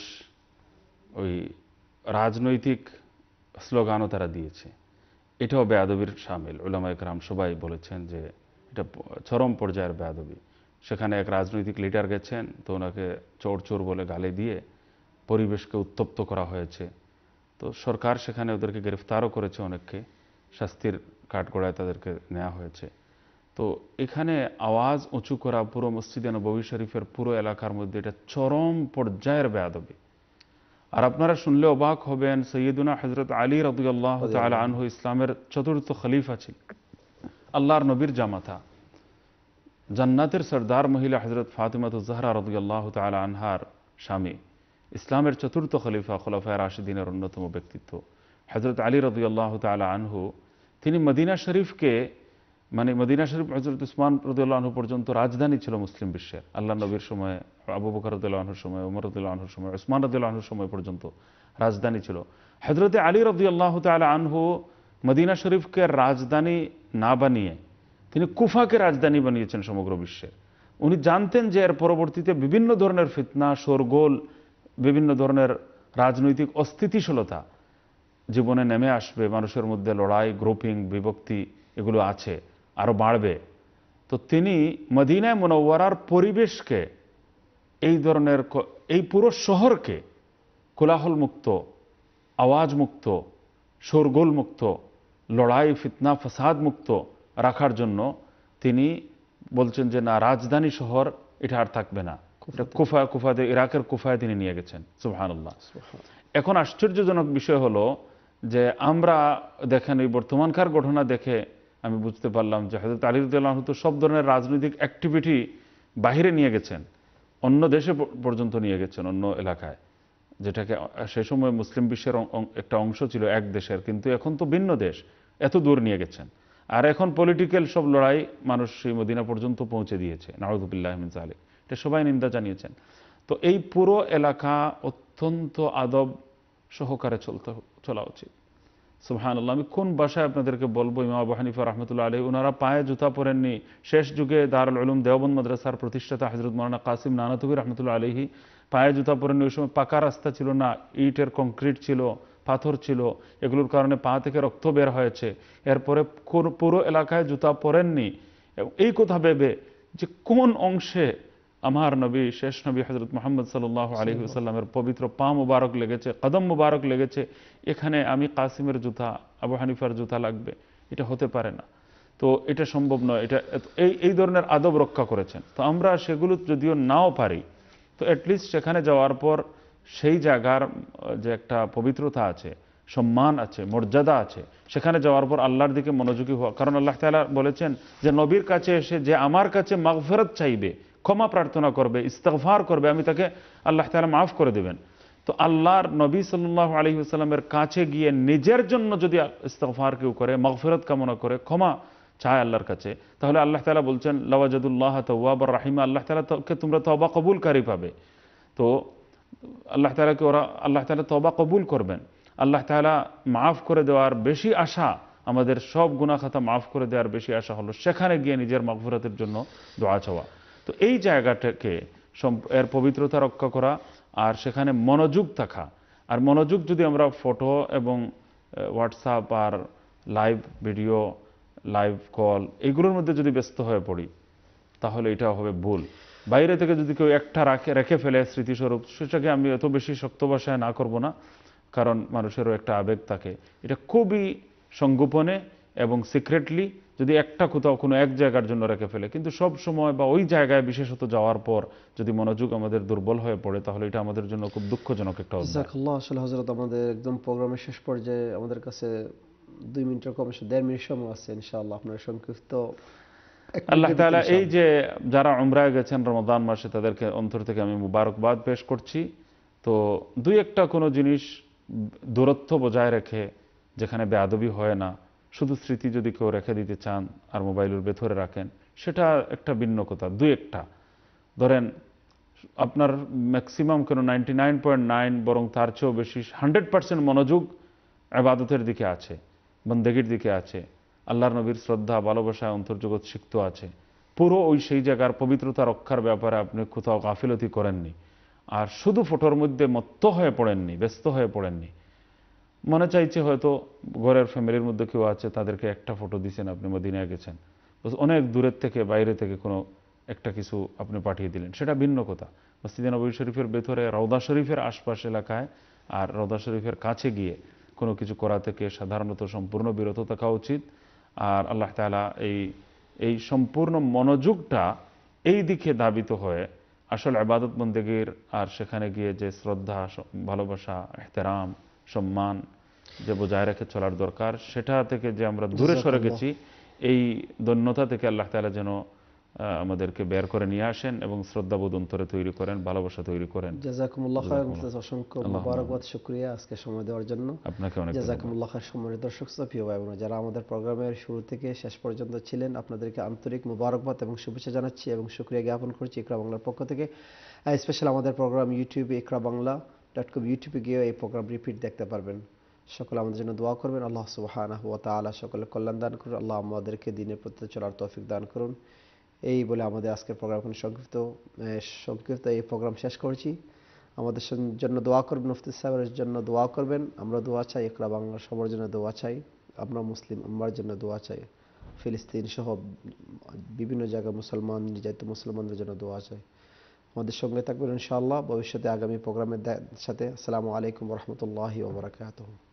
ওই রাজনৈতিক স্লোগানও তারা দিয়েছে, এটাও বেয়াদবির শামিল। উলামায়ে কেরাম সবাই বলেছেন যে এটা চরম পর্যায়ের বেয়াদবি। সেখানে এক রাজনৈতিক লিডার গেছেন, তো ওনাকে চোর চোর বলে গালি দিয়ে পরিবেশকে উত্তপ্ত করা হয়েছে। তো সরকার সেখানে ওদেরকে গ্রেফতারও করেছে, অনেককে শাস্তির কাঠগড়ায় তাদেরকে নেওয়া হয়েছে। তো এখানে আওয়াজ উঁচু করা পুরো মসজিদে নববী শরীফের পুরো এলাকার মধ্যে এটা চরম পর্যায়ের বেয়াদবি। আর আপনারা শুনলে অবাক হবেন, সৈয়দুনা হযরত আলী রাদিয়াল্লাহু তাআলা আনহু ইসলামের চতুর্থ খলিফা ছিলেন, আল্লাহর নবীর জামাতা, জান্নাতের সরদার মহিলা হযরত ফাতিমাতুজ জাহরা রাদিয়াল্লাহু তাআলা আনহার স্বামী, ইসলামের চতুর্থ খলিফা, খোলাফায়ে রাশিদিনের অন্যতম ব্যক্তিত্ব হযরত আলী রাদিয়াল্লাহু তাআলা আনহু, তিনি মদিনা শরীফকে, মানে মদিনা শরীফ হযরত উসমান রাদিয়াল্লাহু আনহু পর্যন্ত রাজধানী ছিল মুসলিম বিশ্বের। আল্লাহ নবীর সময়, আবু বকর রাদিয়াল্লাহু আনহুর সময়, ওমর রাদিয়াল্লাহু আনহুর সময়, উসমান রাদিয়াল্লাহু আনহুর সময় পর্যন্ত রাজধানী ছিল। হযরত আলী রাদিয়াল্লাহু তাআলা আনহু মদিনা শরীফকে রাজধানী না বানিয়ে তিনি কুফাকে রাজধানী বানিয়েছেন সমগ্র বিশ্বের। উনি জানতেন যে এর পরবর্তীতে বিভিন্ন ধরনের ফিতনা, শোরগোল, বিভিন্ন ধরনের রাজনৈতিক অস্থিতিশীলতা জীবনে নেমে আসবে, মানুষের মধ্যে লড়াই, গ্রুপিং, বিভক্তি এগুলো আছে, আরও বাড়বে। তো তিনি মদিনায় মুনাওয়ারার পরিবেশকে, এই ধরনের এই পুরো শহরকে কোলাহল মুক্ত, আওয়াজ মুক্ত, শোরগোল মুক্ত, লড়াই, ফিতনা, ফাসাদ মুক্ত রাখার জন্য তিনি বলছেন যে না, রাজধানী শহর এটা আর থাকবে না, কুফা, কুফাতে, ইরাকের কুফায় তিনি নিয়ে গেছেন। সুবহানাল্লাহ। এখন আশ্চর্যজনক বিষয় হলো যে আমরা দেখেন এই বর্তমানকার ঘটনা দেখে আমি বুঝতে পারলাম যে হযরত আলী রাদিয়াল্লাহু আনহু তো সব ধরনের রাজনৈতিক অ্যাক্টিভিটি বাহিরে নিয়ে গেছেন, অন্য দেশে পর্যন্ত নিয়ে গেছেন, অন্য এলাকায়, যেটাকে সেই সময় মুসলিম বিশ্বের একটা অংশ ছিল এক দেশের, কিন্তু এখন তো ভিন্ন দেশ, এত দূর নিয়ে গেছেন। আর এখন পলিটিক্যাল সব লড়াই মানুষ সেই মদিনা পর্যন্ত পৌঁছে দিয়েছে, নাউযুবিল্লাহি মিন যালিক। এটা সবাই নিন্দা জানিয়েছেন। তো এই পুরো এলাকা অত্যন্ত আদব সহকারে চলতে চলা উচিত। সুবহানাল্লাহ। আমি কোন ভাষায় আপনাদেরকে বলবো, ইমাম আবু হানিফা রাহমাতুল্লাহ আলাইহি ওনারা পায়ে জুতা পরেননি। শেষ যুগে দারুল উলুম দেওবন্দ মাদ্রাসার প্রতিষ্ঠাতা হযরত মাওলানা কাসিম নানাতুবি রাহমাতুল্লাহ আলাইহি পায়ে জুতা পরেননি। ওই সময় পাকা রাস্তা ছিল না, ইটের কংক্রিট ছিল, পাথর ছিল, এগুলোর কারণে পা থেকে রক্ত বের হয়েছে। এরপরে পুরো এলাকায় জুতা পরেননি, এই কথা ভেবে যে কোন অংশে আমার নবী, শেষ নবী হযরত মুহাম্মদ সাল্লাল্লাহু আলাইহি ওয়াসাল্লামের পবিত্র পা মুবারক লেগেছে, কদম মুবারক লেগেছে, এখানে আমি কাসিমের জুতা, আবু হানিফার জুতা লাগবে, এটা হতে পারে না। তো এটা সম্ভব নয়। এটা এই এই ধরনের আদব রক্ষা করেছেন। তো আমরা সেগুলো যদিও নাও পারি, তো অ্যাটলিস্ট সেখানে যাওয়ার পর সেই জায়গার যে একটা পবিত্রতা আছে, সম্মান আছে, মর্যাদা আছে, সেখানে যাওয়ার পর আল্লাহর দিকে মনোযোগী হওয়া। কারণ আল্লাহ তাআলা বলেছেন যে নবীর কাছে এসে যে আমার কাছে মাগফিরাত চাইবে, ক্ষমা প্রার্থনা করবে, ইস্তিগফার করবে, আমি তাকে আল্লাহ তাআলা মাফ করে দেবেন। তো আল্লাহর নবী সাল্লাল্লাহু আলাইহি ওয়াসাল্লামের কাছে গিয়ে নিজের জন্য যদি ইস্তিগফার কেউ করে, মাগফিরাত কামনা করে, ক্ষমা চায় আল্লাহর কাছে, তাহলে আল্লাহ তাআলা বলছেন লাওয়াজাদুল্লাহ তাওয়াবার রাহিমা, আল্লাহ তাআলাকে তোমরা তওবা কবুলকারী পাবে। তো আল্লাহ তাআলাকে ওরা, আল্লাহ তাআলা তওবা কবুল করবেন। আল্লাহ তাআলা মাফ করে দেওয়ার বেশি আশা, আমাদের সব গুনাহ খাতা মাফ করে দেওয়ার বেশি আশা হলো সেখানে গিয়ে নিজের মাগফিরাতের জন্য দোয়া চাওয়া। তো এই জায়গাটাকে এর পবিত্রতা রক্ষা করা আর সেখানে মনোযোগ থাকা। আর মনোযোগ যদি আমরা ফটো এবং হোয়াটসঅ্যাপ আর লাইভ ভিডিও, লাইভ কল এইগুলোর মধ্যে যদি ব্যস্ত হয়ে পড়ি, তাহলে এটা হবে ভুল। বাইরে থেকে যদি কেউ একটা রাখে রেখে ফেলে স্মৃতিস্বরূপ, সেটাকে আমি এত বেশি শক্ত ভাষায় না করব না, কারণ মানুষেরও একটা আবেগ থাকে। এটা খুবই সংগোপনে এবং সিক্রেটলি যদি একটা কোথাও কোনো এক জায়গার জন্য রেখে ফেলে, কিন্তু সব সময় বা ওই জায়গায় বিশেষত যাওয়ার পর যদি মনোযোগ আমাদের দুর্বল হয়ে পড়ে, তাহলে এটা আমাদের জন্য খুব দুঃখজনক একটা অধ্যায়। জাযাকাল্লাহ। আসলে হযরত আমাদের একদম প্রোগ্রামের শেষ পর্যায়ে আমাদের কাছে দুই মিনিটের কম দেড় মিনিট সময় আছে। ইনশাআল্লাহ আপনার সংক্ষিপ্ত আল্লাহ তাআলা এই যে যারা উমরায় গেছেন রমাদান মাসে, তাদেরকে অন্তর থেকে আমি মুবারকবাদ পেশ করছি। তো দুই একটা কোনো জিনিস দূরত্ব বজায় রেখে, যেখানে বেয়াদবি হয় না, শুধু স্মৃতি যদি কেউ রেখে দিতে চান আর মোবাইলের ভেতরে রাখেন, সেটা একটা ভিন্ন কথা। দুই একটা ধরেন আপনার ম্যাক্সিমাম কেন নাইনটি নাইন পয়েন্ট নাইন বরং তার চেয়েও বেশি হান্ড্রেড পার্সেন্ট মনোযোগ ইবাদতের দিকে আছে, বন্দেগীর দিকে আছে, আল্লাহর নবীর শ্রদ্ধা ভালোবাসায় অন্তর্জগৎ সিক্ত আছে। পুরো ওই সেই জায়গার পবিত্রতা রক্ষার ব্যাপারে আপনি কোথাও গাফিলতি করেননি, আর শুধু ফটোর মধ্যে মত্ত হয়ে পড়েননি, ব্যস্ত হয়ে পড়েননি। মনে চাইছে হয়তো ঘরের ফ্যামিলির মধ্যে কেউ আছে, তাদেরকে একটা ফটো দিয়েছেন, আপনি মদিনায় গেছেন, অনেক দূরের থেকে বাইরে থেকে কোনো একটা কিছু আপনি পাঠিয়ে দিলেন, সেটা ভিন্ন কথা। মসজিদে নববী শরীফের ভেতরে রওদা শরীফের আশপাশ এলাকায় আর রওদা শরীফের কাছে গিয়ে কোনো কিছু করা থেকে সাধারণত সম্পূর্ণ বিরত থাকা উচিত। আর আল্লাহ তাআলা এই এই সম্পূর্ণ মনোযোগটা এই দিকে ধাবিত হয়ে আসল ইবাদত বন্দেগীর আর সেখানে গিয়ে যে শ্রদ্ধা, ভালোবাসা, ইহতেরাম, সম্মান যে বজায় রেখে চলার দরকার, সেটা থেকে যে আমরা দূরে সরে গেছি, এই দন্যতা থেকে আল্লাহ তাআলা যেন আমাদেরকে বের করে নিয়ে আসেন এবং শ্রদ্ধাবোধ অন্তরে তৈরি করেন, ভালোবাসা তৈরি করেন। জাযাকুমুল্লাহ খায়রান। অসংখ্য মুবারকবাদ, শুকরিয়া আজকে সময় দেওয়ার জন্য। আপনাকে অনেক জাযাকুমুল্লাহ খায়র। সম্মানিত দর্শক শ্রোতা, প্রিয় ভাই বোনেরা, যারা আমাদের প্রোগ্রামের শুরু থেকে শেষ পর্যন্ত ছিলেন, আপনাদেরকে আন্তরিক মুবারকবাদ এবং শুভেচ্ছা জানাচ্ছি এবং শুকরিয়া জ্ঞাপন করছি ইকরা বাংলার পক্ষ থেকে। স্পেশাল আমাদের প্রোগ্রাম ইউটিউবে ইকরা বাংলা ডট কম ইউটিউবে গিয়ে এই প্রোগ্রাম রিপিট দেখতে পারবেন। সকলে আমাদের জন্য দোয়া করবেন। আল্লাহ সুবহানাহু ওয়া তাআলা সকলের কল্যাণ দান করুন। আল্লাহ আমাদেরকে দ্বীনের পথে চলার তৌফিক দান করুন। এই বলে আমাদের আজকের প্রোগ্রাম সংক্ষিপ্ত সংক্ষিপ্ত এই প্রোগ্রাম শেষ করছি। আমাদের জন্য দোয়া করবেন, মুফতি সাহেবের জন্য দোয়া করবেন। আমরা দোয়া চাই, ইকরা বাংলা সবার জন্য দোয়া চাই, আমরা মুসলিম উম্মার জন্য দোয়া চাই, ফিলিস্তিন সহ বিভিন্ন জায়গায় মুসলমান নির্যাতিত মুসলমানদের জন্য দোয়া চাই। আমাদের সঙ্গে থাকবেন ইনশাআল্লাহ ভবিষ্যতে আগামী প্রোগ্রামের সাথে। আসসালামু আলাইকুম ওয়া রাহমাতুল্লাহি ওয়া বারাকাতুহু।